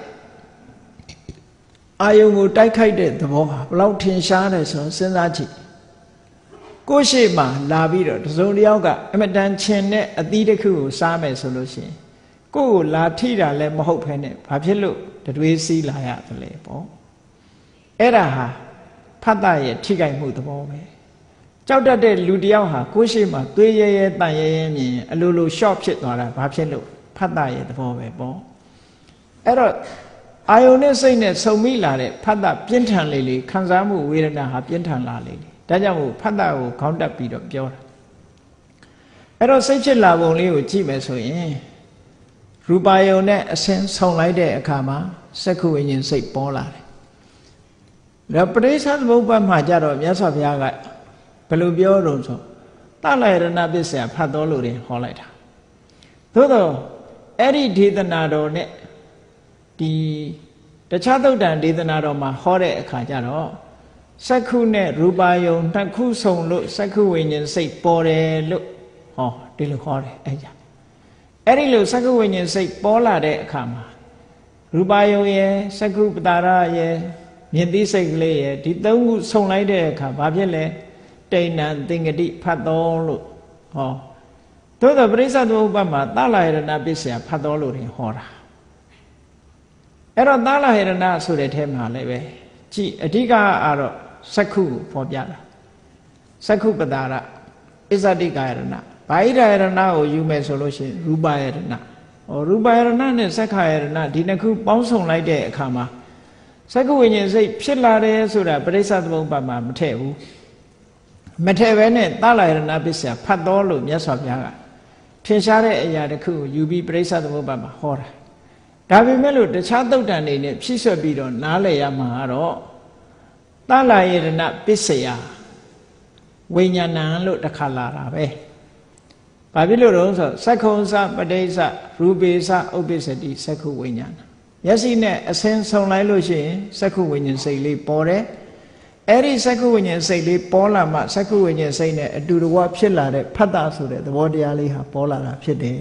အာယုံကိုတိုက်ခိုက်တဲ့သဘောဟာဘလောက်ထင်ရှားတယ်ဆိုတော့စဉ်းစားကြည့်ကိုရှိမှလာပြီးတော့တစုံတစ်ယောက်ကအမတန်ချင်တဲ့အသီးတစ်ခုကိုစားမယ်ဆိုလို့ရှိရင်ကိုယ်ကိုလာထိတာလည်းမဟုတ်ဖ ೇನೆ ဘာဖြစ်လို့တတွေးစီးလာရတယ်လဲပေါ့အဲ့ဒါဟာဖတ်တာရဲ့ထိခိုက်မှုသဘောပဲကြောက်တတ်တဲ့လူတစ်ယောက်ဟာကိုရှိမှသွေးရဲရဲတန်ရဲရဲမြင်အလိုလို short ဖြစ်သွားတာဘာဖြစ်လို့ဖတ်တာရဲ့သဘောပဲပေါ့အဲ့တော့အာယုန်နဲ့စိတ်နဲ့စုံမိလာတဲ့ဖတ်တာပြင်းထန်လေလေခံစားမှုဝေဒနာဟာပြင်းထန်လာလေလေဒါကြောင့်မို့ဖတ်တာကိုခေါင်းတက်ပြီးတော့ပြောတာအဲ့တော့စိတ်ဖြစ်လာပုံလေးကိုကြည့်မယ်ဆိုရင်ရူပါယုံနဲ့အစင်းဆုံလိုက်တဲ့အခါမှာစက္ခုဝိညာဉ်စိတ်ပေါ်လာတယ်ဒါပရိစ္ဆေသမုပ္ပါဒ်မှာကြတော့မြတ်စွာဘုရားကဘယ်လိုပြောတော့ဆိုတလယရဏပစ္စယဖတ်တော်လို့ရင်ဟောလိုက်တာသို့တော့အဲ့ဒီဒေသနာတော်နဲ့ဒီတခြားသုတ်တန်ဒေသနာတော်မှာဟောတဲ့အခါကျတော့စက္ခုနဲ့ရူပါယုံနှစ်ခုစုံလို့စက္ခုဝိညာဉ်စိတ်ပေါ်တယ်လို့ဟောဒီလိုခေါ်တယ်အဲ့ဒီလိုစက္ခုဝိညာဉ်စိတ်ပေါ်လာတဲ့အခါမှာရူပါယုံရဲ့စက္ခုပတာရရဲ့မြင်သိစိတ်ကလေးရဲ့ဒီသုံးခုစုံလိုက်တဲ့အခါဘာဖြစ်လဲတိဏ္ဏသင်္ကတိဖတ်တော်လို့ဟောသို့သောပရိစ္ဆေသမုပ္ပါဒ်မှာသလယရဏပစ္စယဖတ်တော်လို့ရင်ဟောတာအဲ့တော့သလယရဏဆိုတဲ့ထဲမှာလည်းပဲကြည့်အဓိကကတော့စက္ခုကိုဖော်ပြတာစက္ခုပတာရအစ္ဆတိကာယရဏဘာဟိတယရဏကိုယူမယ်ဆိုလို့ရှိရင်ရူပယရဏရူပယရဏနဲ့စက္ခယရဏဒီနှစ်ခုပေါင်းစုံလိုက်တဲ့အခါမှာစက္ခုဝိညာဉ်စိတ်ဖြစ်လာတယ်ဆိုတာပရိစ္ဆေသမုပ္ပါဒ်မှာမထည့်ဘူးမထည့်ဘဲနဲ့သလယရဏပစ္စယဖတ်တော်လို့မြတ်စွာဘုရားကထင်ရှားတဲ့အရာတစ်ခုကိုယူပြီးပရိစ္ဆေသမုပ္ပါဒ်မှာဟောတာဒါပေမဲ့လို့တခြားသုတ်တန်တွေနဲ့ဖြည့်ဆွတ်ပြီးတော့နားလည်ရမှာကတော့သလယရဏပစ္စယဝိညာဏံလို့တစ်ခါလာတာပဲဘာဖြစ်လို့တော့ဆိုစက္ခုံစပဋိစ္စရူပေစဥပ္ပစ္စတိစက္ခုဝိညာဏမျက်စိနဲ့အစင်းဆုံလိုက်လို့ရှိရင်စက္ခုဝိညာဉ်စိတ်လေးပေါ်တယ်အဲ့ဒီစက္ခုဝိညာဉ်စိတ်လေးပေါ်လာမှစက္ခုဝိညာဉ်စိတ်နဲ့အတူတကွဖြစ်လာတဲ့ဖတ်တာဆိုတဲ့သဘောတရားလေးဟာပေါ်လာတာဖြစ်တယ်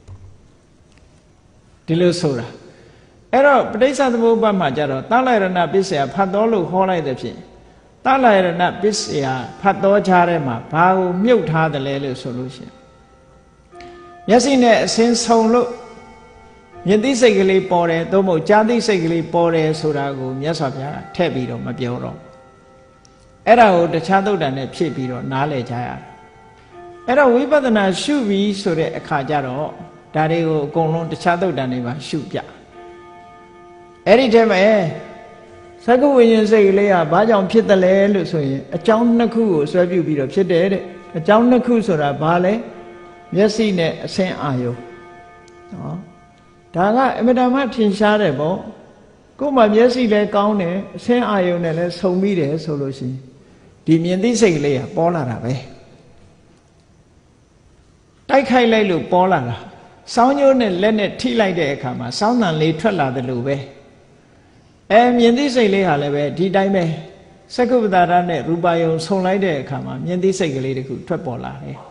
ဒီလိုဆိုတာအဲ့တော့ပဋိစ္စသမုပ္ပါဒ်မှာကြတော့သလယရဏပစ္စယဖတ်တော်လို့ခေါ်လိုက်တဲ့ဖြင့်သလယရဏပစ္စယဖတ်တော်ချတဲ့မှာဘာကိုမြုပ်ထားတယ်လဲလို့ဆိုလို့ရှိရင်မျက်စိနဲ့အစင်းဆုံလို့မြင်သိစိတ်ကလေးပေါ်တယ်သို့မဟုတ်ကြားသိစိတ်ကလေးပေါ်တယ်ဆိုတာကိုမြတ်စွာဘုရားကထည့်ပြီးတော့မပြောတော့အဲ့ဒါကိုတခြားသုတ်တန်နဲ့ဖြည့်ပြီးတော့နားလည်ကြရတယ်အဲ့တော့ဝိပဿနာရှုပြီးဆိုတဲ့အခါကျတော့ဒါတွေကိုအကုန်လုံးတခြားသုတ်တန်တွေပါရှုပြအဲ့ဒီထဲမှာစက္ခုဝိညာဉ်စိတ်ကလေးကဘာကြောင့်ဖြစ်တယ်လဲလို့ဆိုရင်အကြောင်းနှစ်ခုကိုဆွဲပြုပြီးတော့ဖြစ်တယ်တဲ့အကြောင်းနှစ်ခုဆိုတာဘာလဲမျက်စိနဲ့အဆင်းအာယုနော်ဒါကအမြဲတမ်းထင်ရှားတယ်ပေါ့ကိုယ်မှမျက်စိလည်းကောင်းတယ်အဆင်းအာယုနဲ့လည်းဆုံပြီးတယ်ဆိုလို့ရှိရင်ဒီမြင်သိစိတ်ကလေးကပေါ်လာတာပဲတိုက်ခိုက်လိုက်လို့ပေါ်လာတာစောင်းညိုးနဲ့လက်နဲ့ထိလိုက်တဲ့အခါမှာစောင်းတန်လေးထွက်လာတယ်လို့ပဲမြင်သိစိတ်လေးဟာလည်းပဲဒီတိုင်းပဲစက္ခုပတာရနဲ့ရူပါယုံဆုံလိုက်တဲ့အခါမှာမြင်သိစိတ်ကလေးတခုထွက်ပေါ်လာတယ်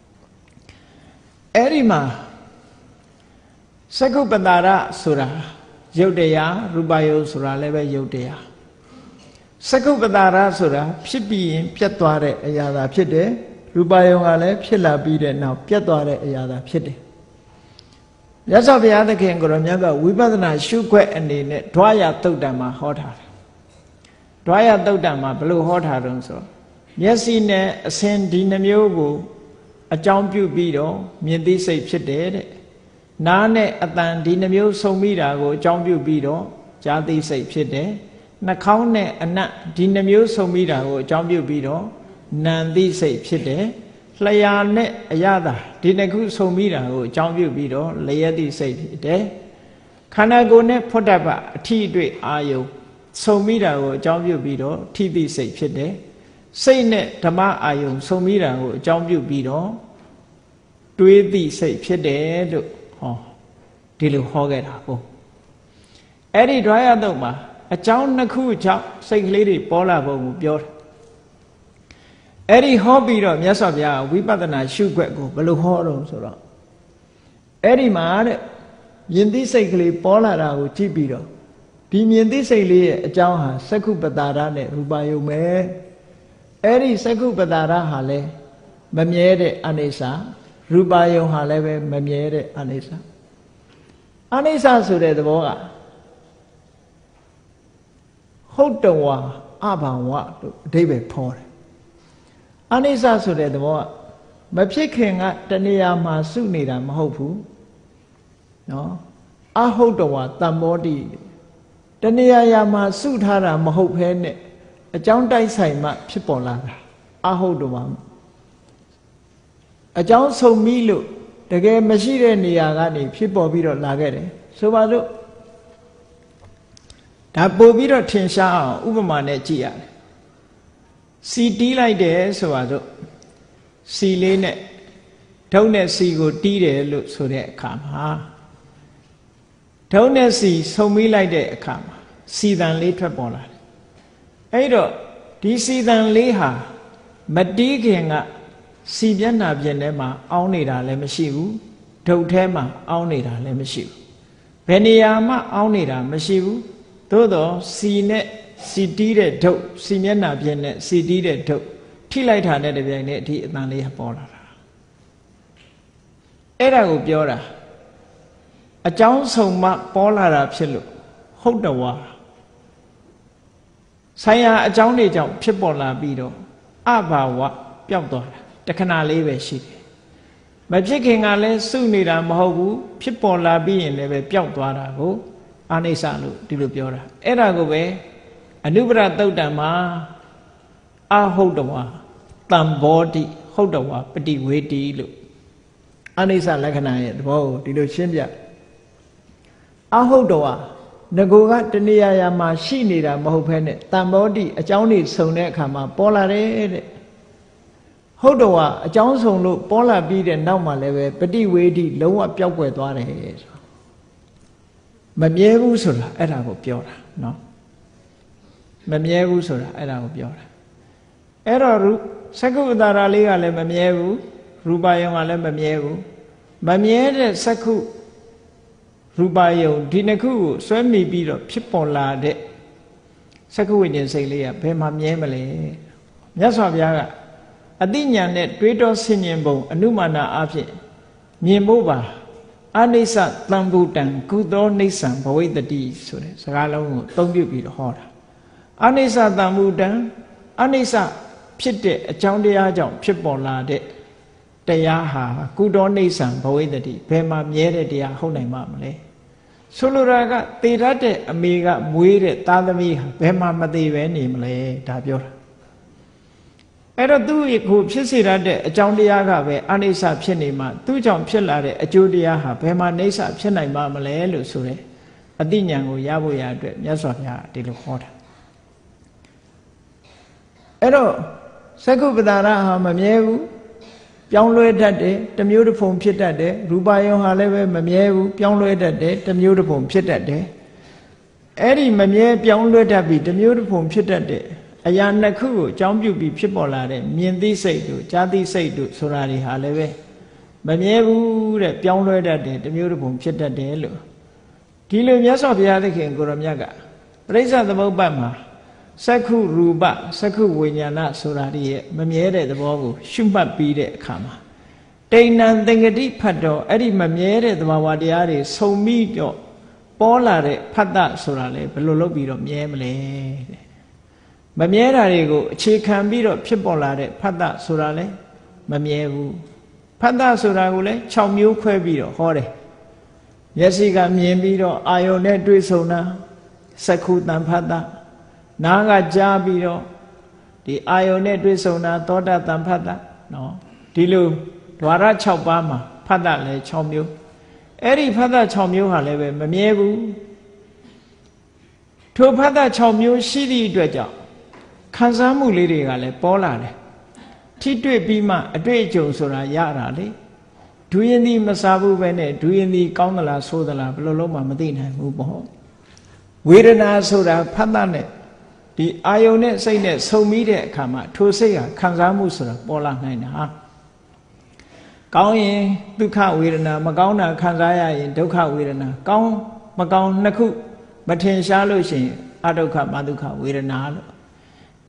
အဲ့ဒီမှာစက္ခုပတာရဆိုတာယုတ်တရားရူပါယုံဆိုတာလည်းပဲယုတ်တရားစက္ခုပတာရဆိုတာဖြစ်ပြီးရင်ပြတ်သွားတဲ့အရာသာဖြစ်တယ်ရူပါယုံကလည်းဖြစ်လာပြီးတဲ့နောက်ပြတ်သွားတဲ့အရာသာဖြစ်တယ်မြတ်စွာဘုရားသခင်ကိုရောမြတ်ကဝိပဿနာရှုခွက်အနေနဲ့ဓွာရတုတ်တံမှာဟောထားတယ်ဓွာရတုတ်တံမှာဘယ်လိုဟောထားတုံးဆိုမျက်စိနဲ့အစင်းဒီနှမျိုးကိုအကြောင်းပြုပြီးတော့မြင်သိစိတ်ဖြစ်တယ်တဲ့နားနဲ့အတန်ဒီနှမျိုးဆုံမိတာကိုအကြောင်းပြုပြီးတော့ကြားသိစိတ်ဖြစ်တယ်နှာခေါင်းနဲ့အနံ့ဒီနှမျိုးဆုံမိတာကိုအကြောင်းပြုပြီးတော့နာမ်သိစိတ်ဖြစ်တယ်လျှာနဲ့အရသာဒီနှစ်ခုဆုံမိတာကိုအကြောင်းပြုပြီးတော့လျက်သိစိတ်ဖြစ်တယ်ခန္ဓာကိုယ်နဲ့ဖွတ်တပအထီးအတွေ့အာယုဆုံမိတာကိုအကြောင်းပြုပြီးတော့ထိသိစိတ်ဖြစ်တယ်စိတ်နဲ့ဓမ္မအာယုဆုံမိတာကိုအကြောင်းပြုပြီးတော့တွေးသိစိတ်ဖြစ်တယ်လို့ဟောဒီလိုဟောခဲ့တာပေါ့အဲ့ဒီဓွာရတုတ်မှာအကြောင်းနှစ်ခုကြောင့်စိတ်ကလေးတွေပေါ်လာပုံကိုပြောတယ်အဲ့ဒီဟောပြီးတော့မြတ်စွာဘုရားဝိပဿနာရှုခွက်ကိုဘယ်လိုဟောတော့ဆိုတော့အဲ့ဒီမှာတဲ့မြင်သိစိတ်ကလေးပေါ်လာတာကိုကြည့်ပြီးတော့ဒီမြင်သိစိတ်လေးရဲ့အကြောင်းဟာစက္ခုပတာရနဲ့ရူပါယုံပဲ Eri Saku Padara Hale, Mamiere Anisa, Rubayo Haleve, Mamiere Anisa. Anisa Sure the Boga Hotawa, Abawa, David Paul. Anisa Sure the Boga, Mapchiking at Taniama Sunida Mahopu. No, Ahotawa, Tamodi. Taniama Sudhara Mahopene, a John Dai Saima, Pipola, Ahodawa. A John so Milu, the game machine Niagani, people Viro Lagere. So I look that Bobiro Tinsha, Ubamane Gia. See D like there, so I look. See Lene, don't see go D look so that come, ha. Don't see so me like that come. See than later bola. Edo, this see than leha, but digging up. See Biana Bianema, Aunida Lemeshiu, Totema, Aunida Lemeshiu. Beniama, Aunida, Meshiu, Todo, see net, see deeded to, see Biana Bianet, see deeded to, Tilita Nedivianeti, than Leha Bola. Era Ubiora. A John so much Bola Absolute, hold the war. Saya a Johnny Jump, Pipola Bido, Abawa, Piodora. The canal leave she. But taking a less soon than Mahobu, people la being never Piotwara go, Anisalu, Dilupiora. Eragove, a Nubra Dodama, a Hodawa, Tambodi, Hodawa, Petit Witty look. Anisa Lacanaya, the bow, Dilushimia. A Hodawa, Nagoga, the Niayama, she need a Mahopene, Tambodi, a Johnny Sonekama, Polare. Hodawa, a Johnson look, Pola beat and Nama leve, Petit Wady, low up your way to our head. Mamierusula, Erago Piora, no? Mamierusula, Erago Piora. Eraru, Sakudara Liga le Mamieru, Rubayon ale Mamieru, Mamiere Saku Rubayo, Dinaku, Swemi beat up, Chipola de Sakuinian Salia, Pema Miemele, Yasaviaga. Adinya net Twitter Sinyambo, Anumana Api, Niemova, Anisa, Tambutan, Kudo Nisan, Boy the D, so Sagalo, don't you be the horror. Anisa Tambutan, Anisa, Pite, a Choundia Jump, Chipola de Dayaha, Kudo Nisan, Boy the D, Pema Miere dia, Honey Mamale. Soluraga, Tirate, Amiga, Muire, Tadami, Pema Madi Venimale, Tabior. Era do it who Pissira de Joundiaga, Anisa Penima, two John Pillare, a Judia, Pema Nesa, Penai Mamale, Sure, a Dinyango Yabuya, Yasofia, de Lucota. Ero, Sakubadara, Mamievu, Pianlo that day, the beautiful pit that day, Rubayo Haleve, Mamievu, Pianlo that day, the beautiful pit that day. Eddie Mamie, Pianlo that be the beautiful pit that day. Ayanaku, Jambu be Pipolare, Mindi Saidu, Jadi Saidu, Surari Haleve. Mamievu, the Pianlo that day, the beautiful pit that day. Tilo Yasofia the King Guramiaga. Reza the Bobama, Saku Ruba, Saku Winyana, Surari, Mamiere the Bogu, Shumba Bide Kama. Tainan Dengadi Pado, Eddie Mamiere the Mawadiari, so meet your Polare, Pada Surale, Belolobido, Miemle. Mamiera rego, che cambiro, Pipolare, Pada Surale, Mamievu. Pada Suragule, Chaumu Quebiro, Hore. Yesiga Miembiro, Ione Drisona, Sakutan Pada, Naga Jabiro, the Ione Drisona, Toda Tampada, no. Dilu, Dwara Chaubama, Pada le Chaumu. Eri Pada Chaumu Haleve, Mamievu. To Pada Chaumu, Shidi Dweja. Kansamu lady gale, Polare. Titwe Bima, a great Josora Yarale. Do you need Masabu Vene, do you need Gondola Sodala, Loloma Medina, Mubo? Wirana Soda, Pandane. The Ionet say that so media kama, to say a Kansamusura, Pola Nina. Gaoyin, Duka Wirana, Magona, Kanzaya in Doka Wirana, Gaon, Magon Naku, Matin Shalushin, Adoka Maduka Wirana.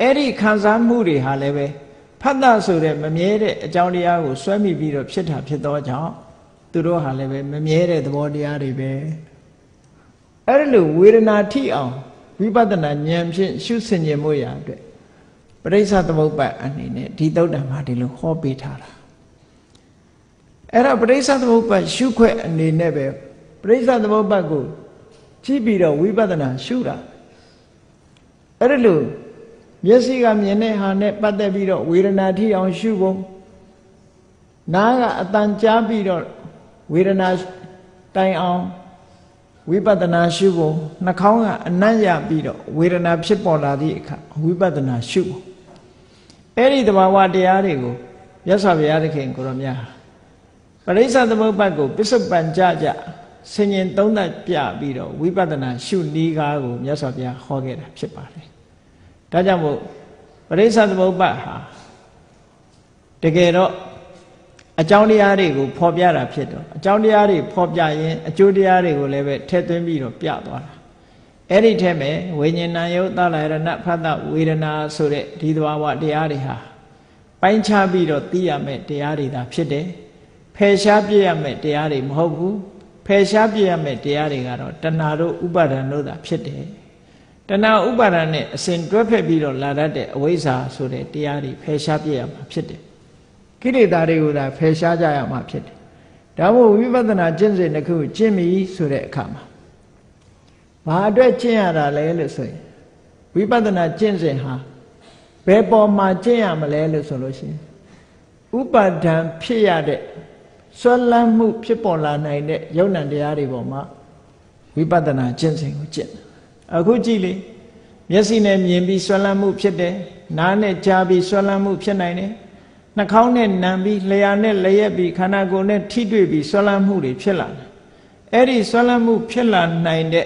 အဲ့ဒီခံစားမှုတွေဟာလည်းပဲဖတ်တာဆိုတဲ့မမြဲတဲ့အကြောင်းတရားကိုစွဲမိပြီးတော့ဖြစ်တာဖြစ်သောကြောင့်သူတို့ဟာလည်းပဲမမြဲတဲ့သဘောတရားတွေပဲအဲ့ဒါလိုဝေဒနာထိအောင်ဝိပဿနာဉာဏ်ဖြင့်ရှုဆင်ခြင်မှုရာအတွက်ပရိစ္ဆသမုပ္ပါဒ်အနေနဲ့ဒီသုတ်တံမှာဒီလိုဟောပေးထားတာအဲ့ဒါပရိစ္ဆသမုပ္ပါဒ်ရှုခွက်အနေနဲ့ပဲပရိစ္ဆသမုပ္ပါဒ်ကိုကြည့်ပြီးတော့ဝိပဿနာရှုတာအဲ့ဒါလိုမျက်စိကမြင်တဲ့ဟာနဲ့ပတ်သက်ပြီးတော့ဝေဒနာထိအောင်ရှုဖို့နားကအတန်ကြားပြီးတော့ဝေဒနာတိုင်အောင်ဝိပဿနာရှုဖို့နှာခေါင်းကအနံ့ရပြီးတော့ဝေဒနာဖြစ်ပေါ်လာသည့်အခါဝိပဿနာရှုဖို့အဲ့ဒီသဘာဝတရားတွေကိုမြတ်စွာဘုရားသခင်ကိုရောမြတ်ပရိစ္ဆသမုပ္ပါဒ်ကိုပစ္စုပန်ကြဆင်ញင်သုံးသပ်ပြပြီးတော့ဝိပဿနာရှုနည်းကားကိုမြတ်စွာဘုရားဟောခဲ့တာဖြစ်ပါတယ်ဒါကြောင့်မို့ပရိစ္ဆသမုပ္ပါဒ်ဟာတကယ်တော့အကြောင်းတရားတွေကိုဖော်ပြတာဖြစ်တော့အကြောင်းတရားတွေဖော်ပြရင်အကျိုးတရားတွေကိုလည်းပဲထည့်သွင်းပြီးတော့ပြသွားတာအဲ့ဒီထဲမှာဝိညာဏယုတ်သလရဏဖတ်တဝေဒနာဆိုတဲ့ဒီသဘာဝတရားတွေဟာပိုင်းခြားပြီးတော့သိရမယ့်တရားတွေသာဖြစ်တယ်ဖယ်ရှားပြရမယ့်တရားတွေမဟုတ်ဘူးဖယ်ရှားပြရမယ့်တရားတွေကတော့တဏှာတို့ဥပါဒံတို့သာဖြစ်တယ်တဏှာဥပါဒံနဲ့အစဉ်တွဲဖက်ပြီးတော့လာတတ်တဲ့အဝိဇ္ဇာဆိုတဲ့တရားတွေဖယ်ရှားပြရမှာဖြစ်တယ်ကိလေသာတွေကိုသာဖယ်ရှားကြရမှာဖြစ်တယ်ဒါမို့ဝိပဿနာကျင့်စဉ်တစ်ခုကျင့်ပြီဆိုတဲ့အခါမှာဘာအတွက်ကျင့်ရတာလဲလို့ဆိုရင်ဝိပဿနာကျင့်စဉ်ဟာဘယ်ပေါ်မှာကျင့်ရမလဲလို့ဆိုလို့ရှိရင်ဥပါဒံဖြစ်ရတဲ့ဆွဲလန်းမှုဖြစ်ပေါ်လာနိုင်တဲ့ယုံ nant တရားတွေပေါ်မှာဝိပဿနာကျင့်စဉ်ကိုကျင့်အခုကြည့်လေမျက်စိနဲ့မြင်ပြီးဆွဲလန်းမှုဖြစ်တယ်နားနဲ့ကြားပြီးဆွဲလန်းမှုဖြစ်နိုင်တယ်နှာခေါင်းနဲ့နံပြီးလျှာနဲ့လျက်ပြီးခန္ဓာကိုယ်နဲ့ထိတွေ့ပြီးဆွဲလန်းမှုတွေဖြစ်လာတယ်အဲ့ဒီဆွဲလန်းမှုဖြစ်လာနိုင်တဲ့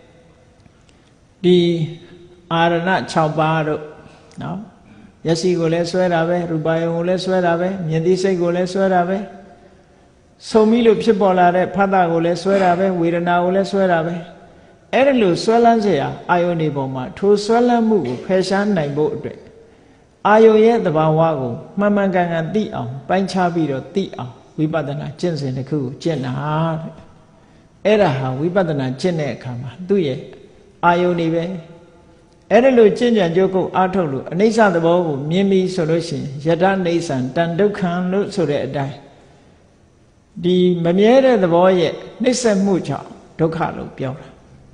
ဒီအာရဏ6ပါးတို့နော်မျက်စိကိုလည်းဆွဲတာပဲရူပယုံကိုလည်းဆွဲတာပဲမြင်သိစိတ်ကိုလည်းဆွဲတာပဲဆုံပြီးလို့ဖြစ်ပေါ်လာတဲ့ဖတ်တာကိုလည်းဆွဲတာပဲဝေဒနာကိုလည်းဆွဲတာပဲအဲ့ဒါလို့ဆွဲလန်းเสียအာယုန်ဒီပေါ်မှာထိုဆွဲလန်းမှုကိုဖယ်ရှားနိုင်ဖို့အတွက်အာယုန်ရဲ့သဘာဝကိုမှန်မှန်ကန်ကန်သိအောင်ပိုင်းခြားပြီးတော့သိအောင်ဝိပဿနာကျင့်စဉ်တစ်ခုကိုကျင့်တာတဲ့အဲ့ဒါဟာဝိပဿနာကျင့်တဲ့အခါမှာသူ့ရဲ့အာယုန်တွေပဲအဲ့ဒါလို့ကျင့်ကြံကြိုးကုပ်အားထုတ်လို့အနိစ္စသဘောကိုမြင်ပြီးဆိုလို့ရှိရင်ယတနိစ္စံတန်ဒုက္ခံလို့ဆိုတဲ့အတိုင်းဒီမမြဲတဲ့သဘောရဲ့နှိစ္စမှုကြောင့်ဒုက္ခလို့ပြောတာ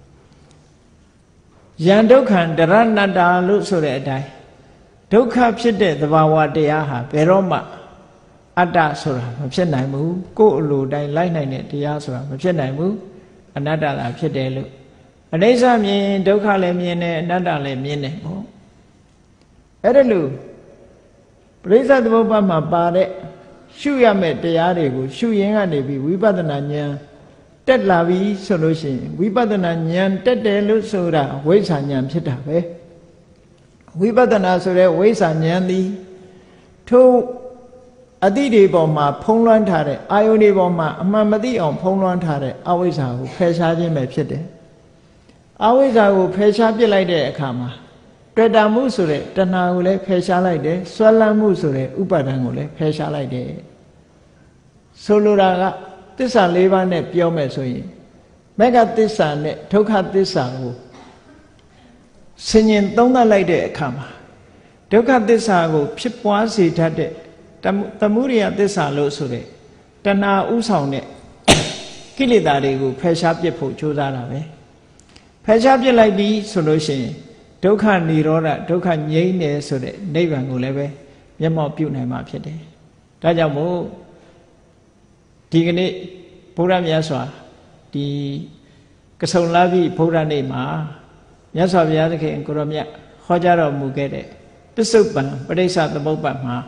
ယံဒုက္ခံတရဏတ္တာလို့ဆိုတဲ့အတိုင်းဒုက္ခဖြစ်တဲ့သဘာဝတရားဟာဘယ်တော့မှအတ္တဆိုတာမဖြစ်နိုင်ဘူးကိုယ်အလိုတိုင်းလိုက်နိုင်တဲ့တရားဆိုတာမဖြစ်နိုင်ဘူးအနတ္တသာဖြစ်တယ်လို့အနိစ္စမြင်ဒုက္ခလည်းမြင်တယ်အနတ္တလည်းမြင်တယ်ပေါ့အဲ့ဒါလို့ပရိစ္ဆသမုပ္ပါဒ်မှာပါတဲ့ရှုရမယ့်တရားတွေကိုရှုရင်းကနေပြီးဝိပဿနာဉာဏ်တက်လာပြီဆိုလို့ရှိရင်ဝိပဿနာဉာဏ်တက်တယ်လို့ဆိုတာဝိဇ္ဇာဉာဏ်ဖြစ်တာပဲဝိပဿနာဆိုတဲ့ဝိဇ္ဇာဉာဏ်သည်ထိုအတိတွေပေါ်မှာဖုံးလွှမ်းထားတဲ့အာယုန်တွေပေါ်မှာအမှန်မသိအောင်ဖုံးလွှမ်းထားတဲ့အဝိဇ္ဇာကိုဖယ်ရှားခြင်းပဲဖြစ်တယ်အဝိဇ္ဇာကိုဖယ်ရှားပစ်လိုက်တဲ့အခါမှာတွေ့တာမှုဆိုတဲ့တဏှာကိုလည်းဖယ်ရှားလိုက်တယ်ဆွဲလန်းမှုဆိုတဲ့ဥပါဒံကိုလည်းဖယ်ရှားလိုက်တယ်ဆိုလိုတာကသစ္စာ၄ပါးနဲ့ပြောမယ်ဆိုရင်မေဃသစ္စာနဲ့ဒုက္ခသစ္စာကိုဆင်ញင်သုံးသပ်လိုက်တဲ့အခါမှာဒုက္ခသစ္စာကိုဖြစ်ပွားစေတတ်တဲ့သမုဒိယသစ္စာလို့ဆိုတဲ့တဏှာဥဆောင်တဲ့ကိလေသာတွေကိုဖယ်ရှားပစ်ဖို့ကြိုးစားတာပဲဖယ်ရှားပစ်လိုက်ပြီဆိုလို့ရှိရင်ဒုက္ခនិရောဓဒုက္ခငြိမ်းတယ်ဆိုတဲ့နိဗ္ဗာန်ကိုလည်းပဲမျက်မှောက်ပြုနိုင်မှာဖြစ်တယ်ဒါကြောင့်မို့ဒီကနေ့ဘုရားမြတ်စွာဒီကဆုံလပိဘုရားနေ့မှာမြတ်စွာဘုရားသခင်ကိုရောမြတ်ဟောကြားတော်မူခဲ့တဲ့ပစ္စုပန်ပဋိစ္စသမုပ္ပါဒ်မှာ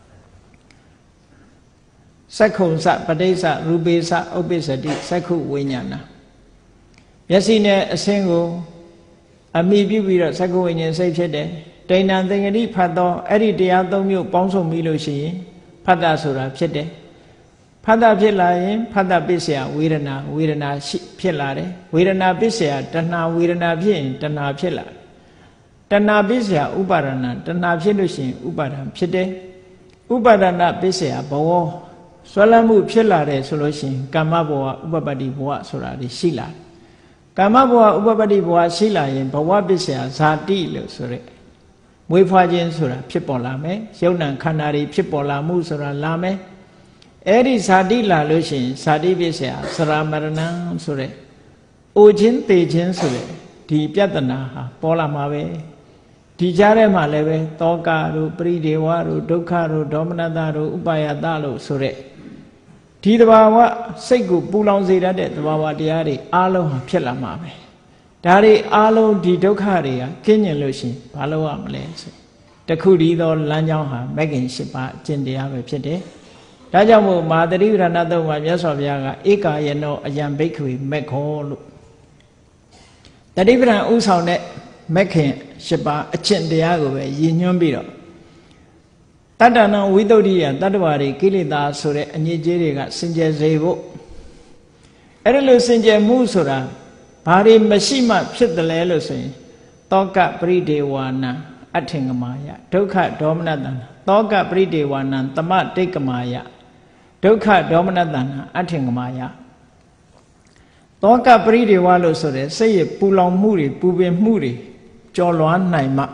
သက္ခုံစပဋိစ္စရူပေစဥပ္ပစ္စတိသက္ခုဝိညာဏမျက်စိနဲ့အဆင်းကိုအမိပြုပြီးတော့သက္ခုဝိညာဉ်စိတ်ဖြစ်တယ်ဒိဋ္ဌံသင်္ကတိဖတ်တော့အဲ့ဒီတရား၃မျိုးပေါင်းစုံပြီးလို့ရှိရင်ဖတ်တာဆိုတာဖြစ်တယ်ဖတ်တာဖြစ်လာရင်ဖတ်တာပစ္စယဝေဒနာဝေဒနာရှိဖြစ်လာတယ်ဝေဒနာပစ္စယတဏှာဝေဒနာဖြစ်ရင်တဏှာဖြစ်လာတဏပိစ္ဆယဥပါဒနာတဏဖြစ်လို့ရှိရင်ဥပါဒံဖြစ်တယ်ဥပါဒနာပိစ္ဆယဘဝဆွဲလန်းမှုဖြစ်လာတယ်ဆိုလို့ရှိရင်ကာမဘဝဥပပတ္တိဘဝဆိုတာရှိလာတယ်ကာမဘဝဥပပတ္တိဘဝရှိလာရင်ဘဝပိစ္ဆယဇာတိလို့ဆိုရဲမွေးဖွားခြင်းဆိုတာဖြစ်ပေါ်လာမယ်ယုံ nant ခန္ဓာတွေဖြစ်ပေါ်လာမှုဆိုတာလာမယ်အဲ့ဒီဇာတိလာလို့ရှိရင်ဇာတိပိစ္ဆယစရာမရဏံဆိုရဲအိုခြင်းသေခြင်းဆိုရဲဒီပြဿနာဟာပေါ်လာမှာပဲဒီကြားထဲမှာလည်းပဲတောကတို့ပရိဒေဝတို့ဒုက္ခတို့ဒေါမနတတို့ဥပါယတလို့ဆိုရဲဒီတဘာဝစိတ်ကိုပူလောင်စေတတ်တဲ့တဘာဝတရားတွေအားလုံးဟာဖြစ်လာမှာပဲဒါတွေအားလုံးဒီဒုက္ခတွေကကင်းကျင်လို့ရှိရင်ဘာလို့ရမလဲဆိုတခုတည်းသောလမ်းကြောင်းဟာမဂ္ဂင်၈ပါးအကျင့်တရားပဲဖြစ်တယ်ဒါကြောင့်မို့မဟာသတိပဋ္ဌာန်သုံးပါးမြတ်စွာဘုရားကဧကာယနောအယံဘိက္ခဝေမက္ခောလို့တတိပဋ္ဌာန်ဥဆောင်တဲ့မဂ္ဂင်၈ပါးအကျင့်တရားကိုပဲရည်ညွှန်းပြီးတော့တတ္တနံဝိသုဒ္ဓိယတတ္တဝါတွေကိလေသာဆိုတဲ့အညစ်အကြေးတွေကစင်ကြယ်စေဖို့အဲ့ဒါလို့စင်ကြယ်မှုဆိုတာဘာတွေမရှိမှဖြစ်တယ်လဲလို့ဆိုရင်တောကပရိဒေဝနံအထင်ကမာယဒုက္ခဒေါမနတံတောကပရိဒေဝနံသမတိတ်ကမာယဒုက္ခဒေါမနတံအထင်ကမာယတောကပရိဒေဝလို့ဆိုတဲ့စိတ်ရပူလောင်မှုတွေပူပင်မှုတွေကြော်လွှားနိုင်မှ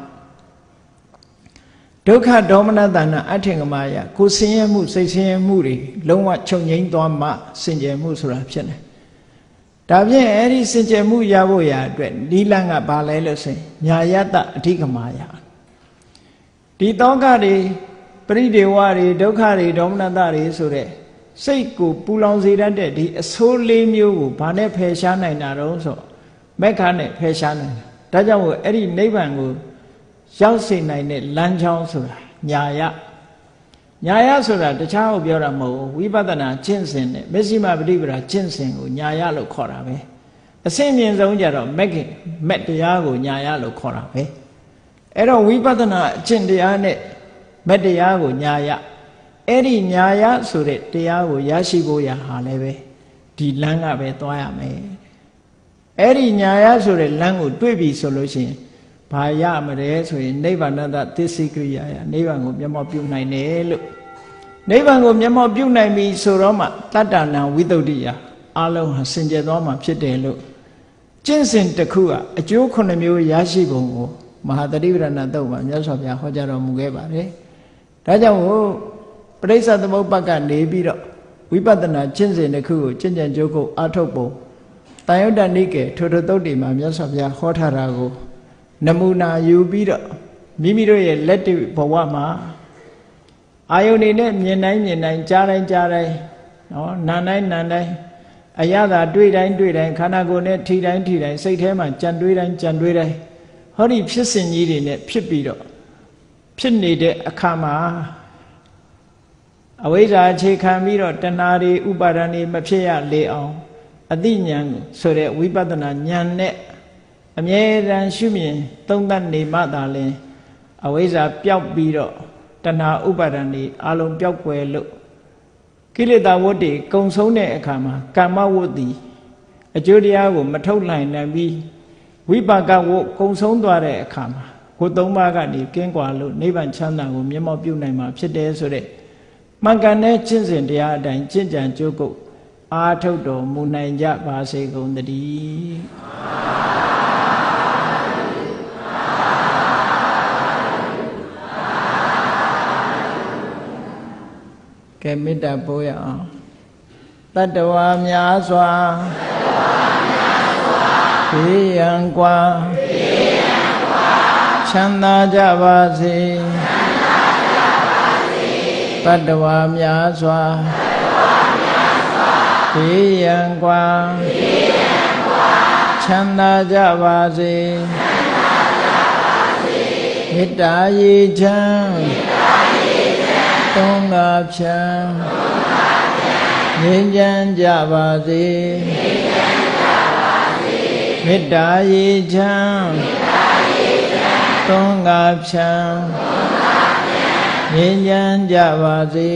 ဒုက္ခဒေါမနတံအထင်ကမာယကိုဆင်းရဲမှုစိတ်ဆင်းရဲမှုတွေလုံးဝချုပ်ငြိမ်းသွားမှစင်ကြယ်မှုဆိုတာဖြစ်တယ်ဒါဖြင့်အဲ့ဒီစင်ကြယ်မှုရဖို့ရအတွက်နိလန့်ကဘာလဲလို့ဆိုရင်ညာယတအဓိကမာယဒီတောကတွေပရိဒေဝတွေဒုက္ခတွေဒေါမနတတွေဆိုတဲ့စိတ်ကိုပူလောင်စေတတ်တဲ့ဒီအဆိုးလေးမျိုးကိုဘာနဲ့ဖယ်ရှားနိုင်တာတော့ဆိုမက္ခနဲ့ဖယ်ရှားနိုင်တာဒါကြောင့်မို့အဲ့ဒီနိဗ္ဗာန်ကိုရောက်စေနိုင်တဲ့လမ်းကြောင်းဆိုတာညာယဆိုတာတခြားကိုပြောတာမဟုတ်ဘူးဝိပဿနာကျင့်စဉ်နဲ့မဇ္ဈိမပฏิပဒါကျင့်စဉ်ကိုညာယလို့ခေါ်တာပဲအဆင့်မြင့်ဆုံးကြတော့မက်တရားကိုညာယလို့ခေါ်တာပဲအဲ့တော့ဝိပဿနာအကျင့်တရားနဲ့မက်တရားကိုညာယအဲ့ဒီညာယဆိုတဲ့တရားကိုရရှိဖို့ရဟာလည်းပဲဒီလမ်းကပဲသွားရမယ်အဲ့ဒီညာယဆိုတဲ့လမ်းကိုတွေ့ပြီဆိုလို့ရှိရင်ဘာရမလဲဆိုရင်နိဗ္ဗာန်တသစ္စိကရိယာယနိဗ္ဗာန်ကိုမျက်မှောက်ပြုနိုင်တယ်လို့နိဗ္ဗာန်ကိုမျက်မှောက်ပြုနိုင်ပြီဆိုတော့မှတတ္တနာဝိသုဒ္ဓိယအလုံးဟာစင်ကြယ်သွားမှာဖြစ်တယ်လို့ကျင့်စဉ်တစ်ခုကအကျိုး9မျိုးရရှိပုံကိုမဟာသတိပဋ္ဌာန်သုံးပါမြတ်စွာဘုရားဟောကြားတော်မူခဲ့ပါတယ်ဒါကြောင့်ပရိစ္ဆသမုပ္ပါကနေပြီးတော့ဝိပဿနာကျင့်စဉ်တစ်ခုကိုကျင့်ကြံကြိုးကုပ်အားထုတ်ပုံတန်ယုတ္တနိကေထိုထုသုတ်တိမှာမြတ်စွာဘုရားဟောထားတာကိုနမူနာယူပြီးတော့မိမိတို့ရဲ့လက်တွေ့ဘဝမှာအာယုန်နေနဲ့မြင်တိုင်းကြားတိုင်းနော်နာတိုင်းအရသာတွေ့တိုင်းခန္ဓာကိုယ်နဲ့ထိတိုင်းစိတ်ထဲမှာကြံတွေးတိုင်းဟောဒီဖြစ်စဉ်ကြီးတွေနဲ့ဖြစ်ပြီးတော့ဖြစ်နေတဲ့အခါမှာအဝိဇ္ဇာအခြေခံပြီးတော့တဏှာတွေဥပါဒဏ်တွေမဖြစ်ရလေအောင်အသိဉာဏ်ဆိုတဲ့ဝိပဿနာဉာဏ်နဲ့အမြဲတမ်းရှုမြင်သုံးသပ်နေမှသာလျှင်အဝိဇ္ဇာပျောက်ပြီးတော့တဏှာဥပါဒဏ်တွေအလုံးပျောက်ကွယ်လို့ကိလေသာဝတ္တိကုံဆုံးတဲ့အခါမှာကာမဝတ္တိအကျိုးတရားကိုမထုတ်နိုင်နိုင်ပြီးဝိပါကဝတ်ကုံဆုံးသွားတဲ့အခါမှာကိုယ်သုံးပါးကနေကင်းကွာလို့နိဗ္ဗာန်ချမ်းသာကိုမျက်မှောက်ပြုနိုင်မှာဖြစ်တယ်ဆိုတဲ့မှန်ကန်တဲ့ကျင့်စဉ်တရားအတိုင်းကျင့်ကြံကြိုးကုပ်အားထုတ်တော်မူနိုင်ကြပါစေကုန်သတည်းကဲမေတ္တာပို့ရအောင်တတ္တဝါများစွာဘေးရန်ကွာချမ်းသာကြပါစေတတ္တဝါများစွာဘေးရန်ကွာချမ်းသာကြပါစေမေတ္တာရေချမ်းသုံးငါဖြံငြိမ်းချမ်းကြပါစေမေတ္တာရေချမ်းသုံးငါဖြံငြိမ်းချမ်းကြပါစေ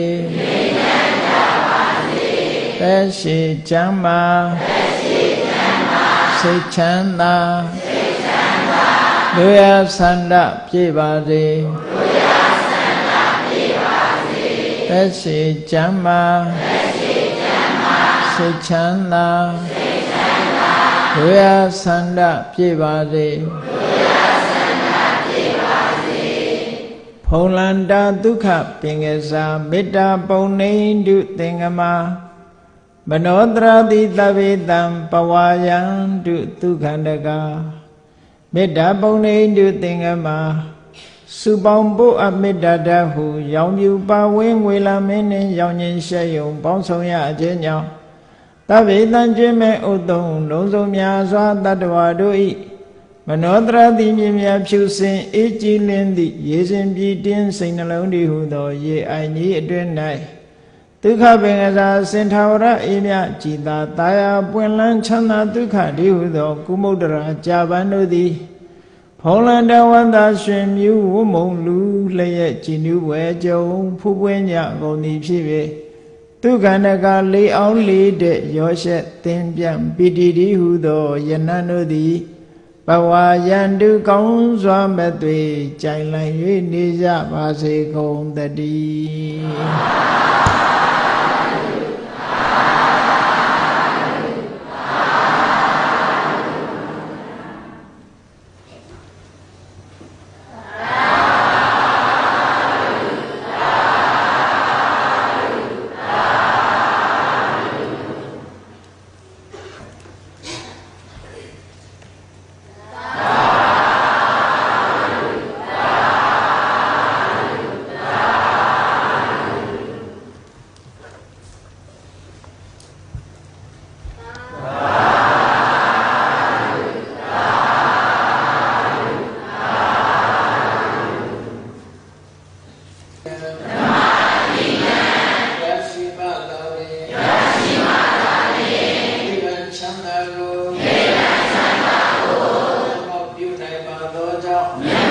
သက်ရှိချမ်းသာစိတ်ချမ်းသာလူရဆန္ဒပြည့်ပါစေသက်ရှိကျမ်းမာစိတ်ချမ်းသာလူရဆန္ဒပြည့်ပါစေဖုံလန္တာဒုက္ခပင်ကစားမေတ္တာပုံနေတုသင်္ကမာမနောတရာတိတဗေတံပဝါယံတုဒုက္ခန္တကာမေတ္တာပုံနေတုသင်္ကမာစုပေါင်းဖို့အမေတ္တာတဟုရောင်ပြူပါဝင်းငွေလာမင်းနှင့်ရောင်ခြင်းရှက်ယုံပေါင်းဆောင်ရခြင်းကြောင့်တဗေတံကျွင်းမဲ့ဥတုံလုံးစုံများစွာတတ္တဝါတို့၏မနောတရာတိမြင်မြဖြူစင်အေးကြည်လင်းသည့်ရေစဉ်ပြည်တင်းစိတ်နှလုံးတည်ဟုသောရေအိုင်ကြီးအတွင်၌ဒုက္ခပင်ကစားစင်ထာဝရအေးမြကြည်သာတာယာပွင့်လန်းချမ်းသာဒုက္ခတည်ဟုသောကုမုဒ္ဒရာကြာပန်တို့သည်ဖုံးလန်တဝန္တာရှင်မြူဝမုံလူလျက်ကြည်နူးဝဲကြုံဖူးပွင့်ကြကုန်သည်ဖြစ်၍ဒုက္ခန္တကလေးအောင်လေးတဲ့ရောရှက်သင်ပြန်ပိတိတိဟုသောယနံတို့သည်ဘဝယန္တုကောင်းစွာမသွေကြိုင်လည်၍နေကြပါစေကုန်တည်း Yeah.